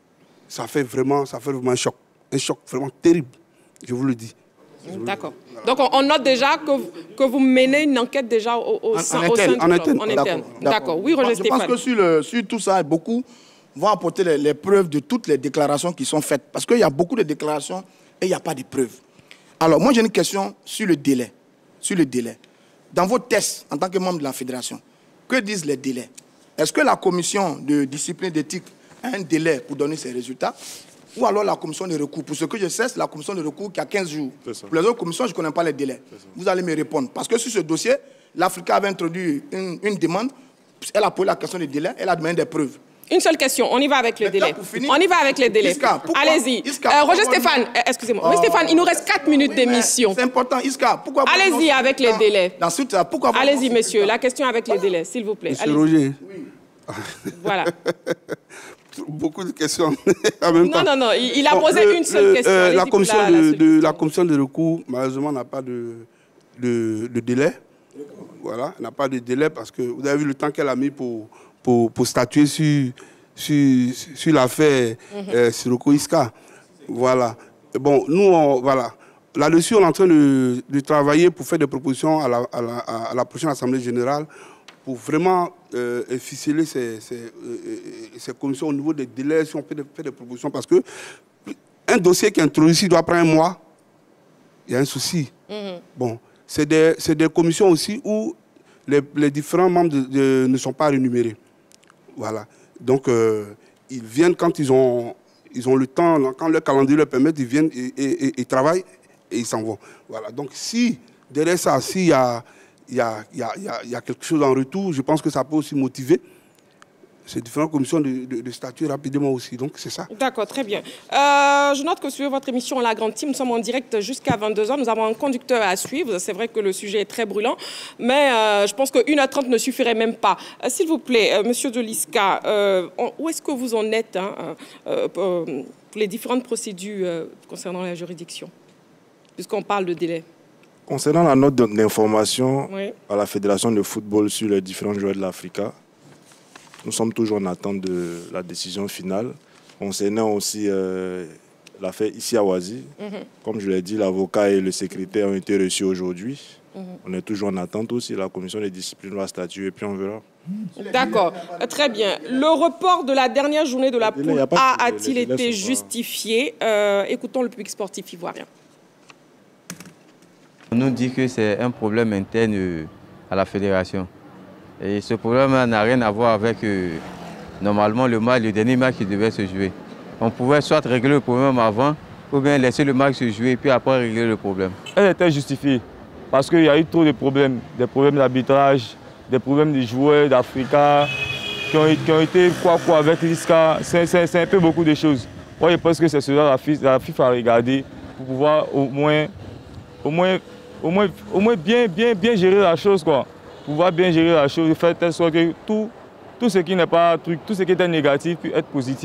ça fait, vraiment, ça fait vraiment un choc. Un choc vraiment terrible, je vous le dis. D'accord. Donc on note déjà que, que vous menez une enquête déjà au, au, en, sein, en au sein interne, du en club. interne. En interne. D'accord. Oui, Roger je Stéphane. Je pense que sur, le, sur tout ça, beaucoup vont apporter les, les preuves de toutes les déclarations qui sont faites. Parce qu'il y a beaucoup de déclarations et il n'y a pas de preuves. Alors moi j'ai une question sur le délai. Sur le délai. Dans vos tests en tant que membre de la fédération, que disent les délais? Est-ce que la commission de discipline d'éthique a un délai pour donner ses résultats? Ou alors la commission de recours? Pour ce que je sais, c'est la commission de recours qui a quinze jours. Pour les autres commissions, je ne connais pas les délais. Vous allez me répondre. Parce que sur ce dossier, l'Africa avait introduit une, une demande. Elle a posé la question des délais. Elle a demandé des preuves. Une seule question, on y va avec les délais. On y va avec les délais. Allez-y. Euh, Roger Stéphane, excusez-moi. Oh. Roger Stéphane, il nous reste quatre minutes oui, d'émission. C'est important, Iska. Pourquoi Allez-y avec les délais. Pourquoi Allez-y, monsieur. La question avec les délais, s'il vous plaît. Monsieur Roger. Oui. Voilà. Beaucoup de questions en même non, temps. Non, non, non. Il, il a posé le, une seule le, question. Euh, la, commission la, de, la, de, la commission de recours, malheureusement, n'a pas de, de, de délai. Voilà, n'a pas de délai parce que vous avez vu le temps qu'elle a mis pour, pour, pour statuer sur... sur, sur l'affaire mm-hmm. euh, Sirocco Isca. Voilà. Bon, nous, on, voilà. Là-dessus, on est en train de, de travailler pour faire des propositions à la, à la, à la prochaine Assemblée générale pour vraiment euh, ficeler ces, ces, euh, ces commissions au niveau des délais, si on peut faire des propositions. Parce que un dossier qui est introduit doit prendre un mois, il y a un souci. Mm-hmm. Bon, c'est des, c'est des commissions aussi où les, les différents membres de, de, ne sont pas rémunérés. Voilà. Donc, euh, ils viennent quand ils ont, ils ont le temps, quand leur calendrier leur permet, ils viennent et, et, et, et travaillent et ils s'en vont. Voilà. Donc, si derrière ça, s'il y a, il y, a, il y, a, il y a quelque chose en retour, je pense que ça peut aussi motiver ces différentes commissions de, de, de statuer rapidement aussi. Donc, c'est ça. D'accord, très bien. Euh, je note que sur votre émission La Grande Team, nous sommes en direct jusqu'à vingt-deux heures. Nous avons un conducteur à suivre. C'est vrai que le sujet est très brûlant, mais euh, je pense que une heure trente ne suffirait même pas. Euh, S'il vous plaît, euh, monsieur de l'Isca, euh, où est-ce que vous en êtes hein, euh, pour les différentes procédures euh, concernant la juridiction, puisqu'on parle de délai? Concernant la note d'information oui. à la Fédération de football sur les différents joueurs de l'Africa, nous sommes toujours en attente de la décision finale. Concernant aussi euh, l'affaire Issi Awazi, mm-hmm. comme je l'ai dit, l'avocat et le secrétaire ont été reçus aujourd'hui. Mm-hmm. On est toujours en attente aussi. La commission de discipline va statuer et puis on verra. D'accord, très bien. Le report de la dernière journée de la poule A a-t-il été justifié? euh, Écoutons le public sportif ivoirien. On nous dit que c'est un problème interne à la fédération. Et ce problème n'a rien à voir avec, euh, normalement, le match, le dernier match qui devait se jouer. On pouvait soit régler le problème avant, ou bien laisser le match se jouer, puis après régler le problème. Elle était justifiée, parce qu'il y a eu trop de problèmes. Des problèmes d'arbitrage, des problèmes des joueurs d'Africa, qui ont, qui ont été quoi quoi avec l'Isca. C'est un peu beaucoup de choses. Moi, je pense que c'est cela la FIFA a regardé pour pouvoir au moins, au moins, au moins, au moins bien, bien, bien gérer la chose, quoi. Pouvoir bien gérer la chose, faire telle sorte que tout, tout ce qui n'est pas truc, tout ce qui était négatif puisse être positif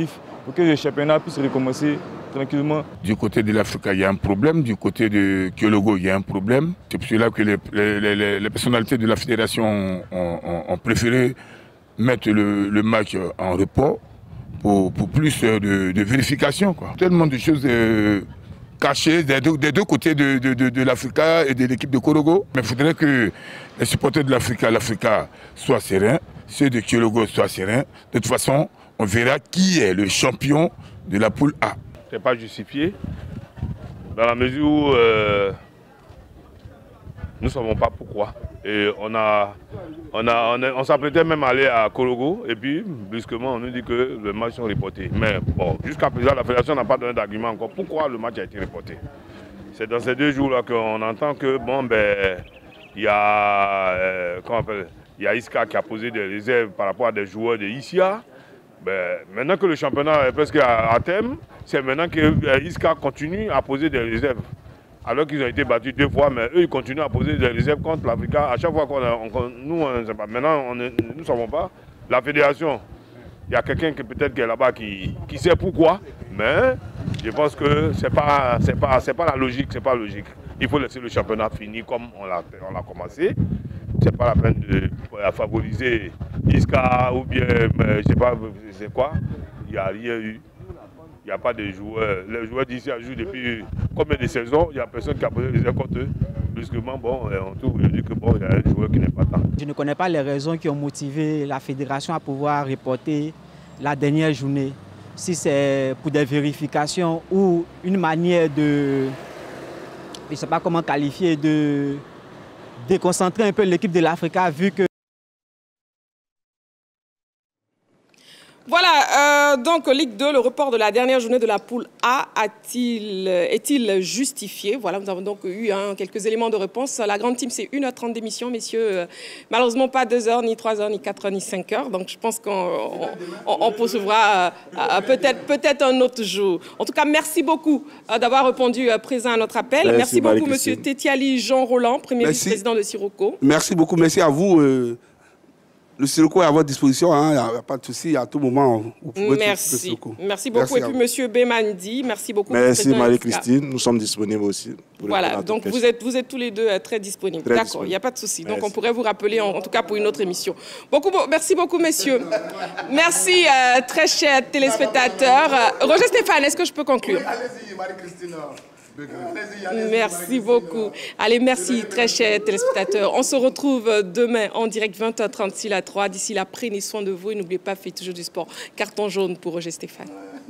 pour que le championnat puisse recommencer tranquillement. Du côté de l'Afrique, il y a un problème. Du côté de Kyologo, il y a un problème. C'est pour cela que les, les, les, les personnalités de la fédération ont, ont, ont préféré mettre le, le match en repos pour, pour plus de, de vérification, quoi. Tellement de choses euh, cachées des deux, des deux côtés de, de, de, de l'Africa et de l'équipe de Kyologo. Mais il faudrait que les supporters de l'Africa, l'Africa soient sereins, ceux de Kyologo soient sereins. De toute façon, on verra qui est le champion de la poule A. Ce n'est pas justifié, dans la mesure où euh, nous ne savons pas pourquoi. Et on a, on a, on, on s'apprêtait même à aller à Kyologo, et puis brusquement on nous dit que le match est reporté. Mais bon, jusqu'à présent, la fédération n'a pas donné d'argument encore pourquoi le match a été reporté. C'est dans ces deux jours-là qu'on entend que bon ben il y a euh, comment on appelle, il y a Isca qui a posé des réserves par rapport à des joueurs de Issia. Ben, maintenant que le championnat est presque à, à terme, c'est maintenant que Isca continue à poser des réserves. Alors qu'ils ont été battus deux fois, mais eux ils continuent à poser des réserves contre l'Africa. À chaque fois qu'on a, on, nous, on ne sait pas. Maintenant, on est, nous ne savons pas. La fédération, il y a quelqu'un qui peut-être qui est là-bas qui, qui sait pourquoi, mais je pense que ce n'est pas, c'est pas, c'est pas la logique, c'est pas logique. Il faut laisser le championnat finir comme on l'a, on l'a commencé. C'est pas la peine de favoriser Isca ou bien, je sais pas, c'est quoi. Il n'y a rien eu. Il n'y a pas de joueurs. Les joueurs d'ici jouent depuis combien de saisons. Il n'y a personne qui a posé les airs contre eux. Brusquement, bon, on trouve que bon, il y a un joueur qui n'est pas là. Je ne connais pas les raisons qui ont motivé la fédération à pouvoir reporter la dernière journée. Si c'est pour des vérifications ou une manière de, je ne sais pas comment qualifier, de déconcentrer un peu l'équipe de l'Africa vu que... Voilà, euh, donc Ligue deux, le report de la dernière journée de la poule A a-t-il, est-il justifié? Voilà, nous avons donc eu hein, quelques éléments de réponse. La grande team, c'est une heure trente d'émission, messieurs. Euh, malheureusement, pas deux heures, ni trois heures, ni quatre heures, ni cinq heures. Donc, je pense qu'on on, on poursuivra euh, peut-être peut-être un autre jour. En tout cas, merci beaucoup euh, d'avoir répondu euh, présent à notre appel. Merci, merci beaucoup, monsieur Tétiali Jean Roland, premier vice-président de Sirocco. Merci beaucoup, merci à vous. Euh... Le Sirocco est à votre disposition, il hein, n'y a pas de souci, à tout moment. Vous pouvez merci. Le Sirocco. Merci beaucoup. Merci et puis, M. Bemandi, merci beaucoup. Merci, Marie-Christine. Nous sommes disponibles aussi. Voilà, donc vous êtes, vous êtes tous les deux très disponibles. D'accord, il n'y a pas de souci. Donc, on pourrait vous rappeler, en, en tout cas, pour une autre émission. Beaucoup, merci beaucoup, messieurs. Merci, euh, très chers téléspectateurs. Euh, Roger Stéphane, est-ce que je peux conclure? Allez-y, Marie-Christine. Merci beaucoup. Allez, merci, très chers téléspectateurs. On se retrouve demain en direct vingt heures trente-six à trois. D'ici là, prenez soin de vous et n'oubliez pas, faites toujours du sport. Carton jaune pour Roger Stéphane.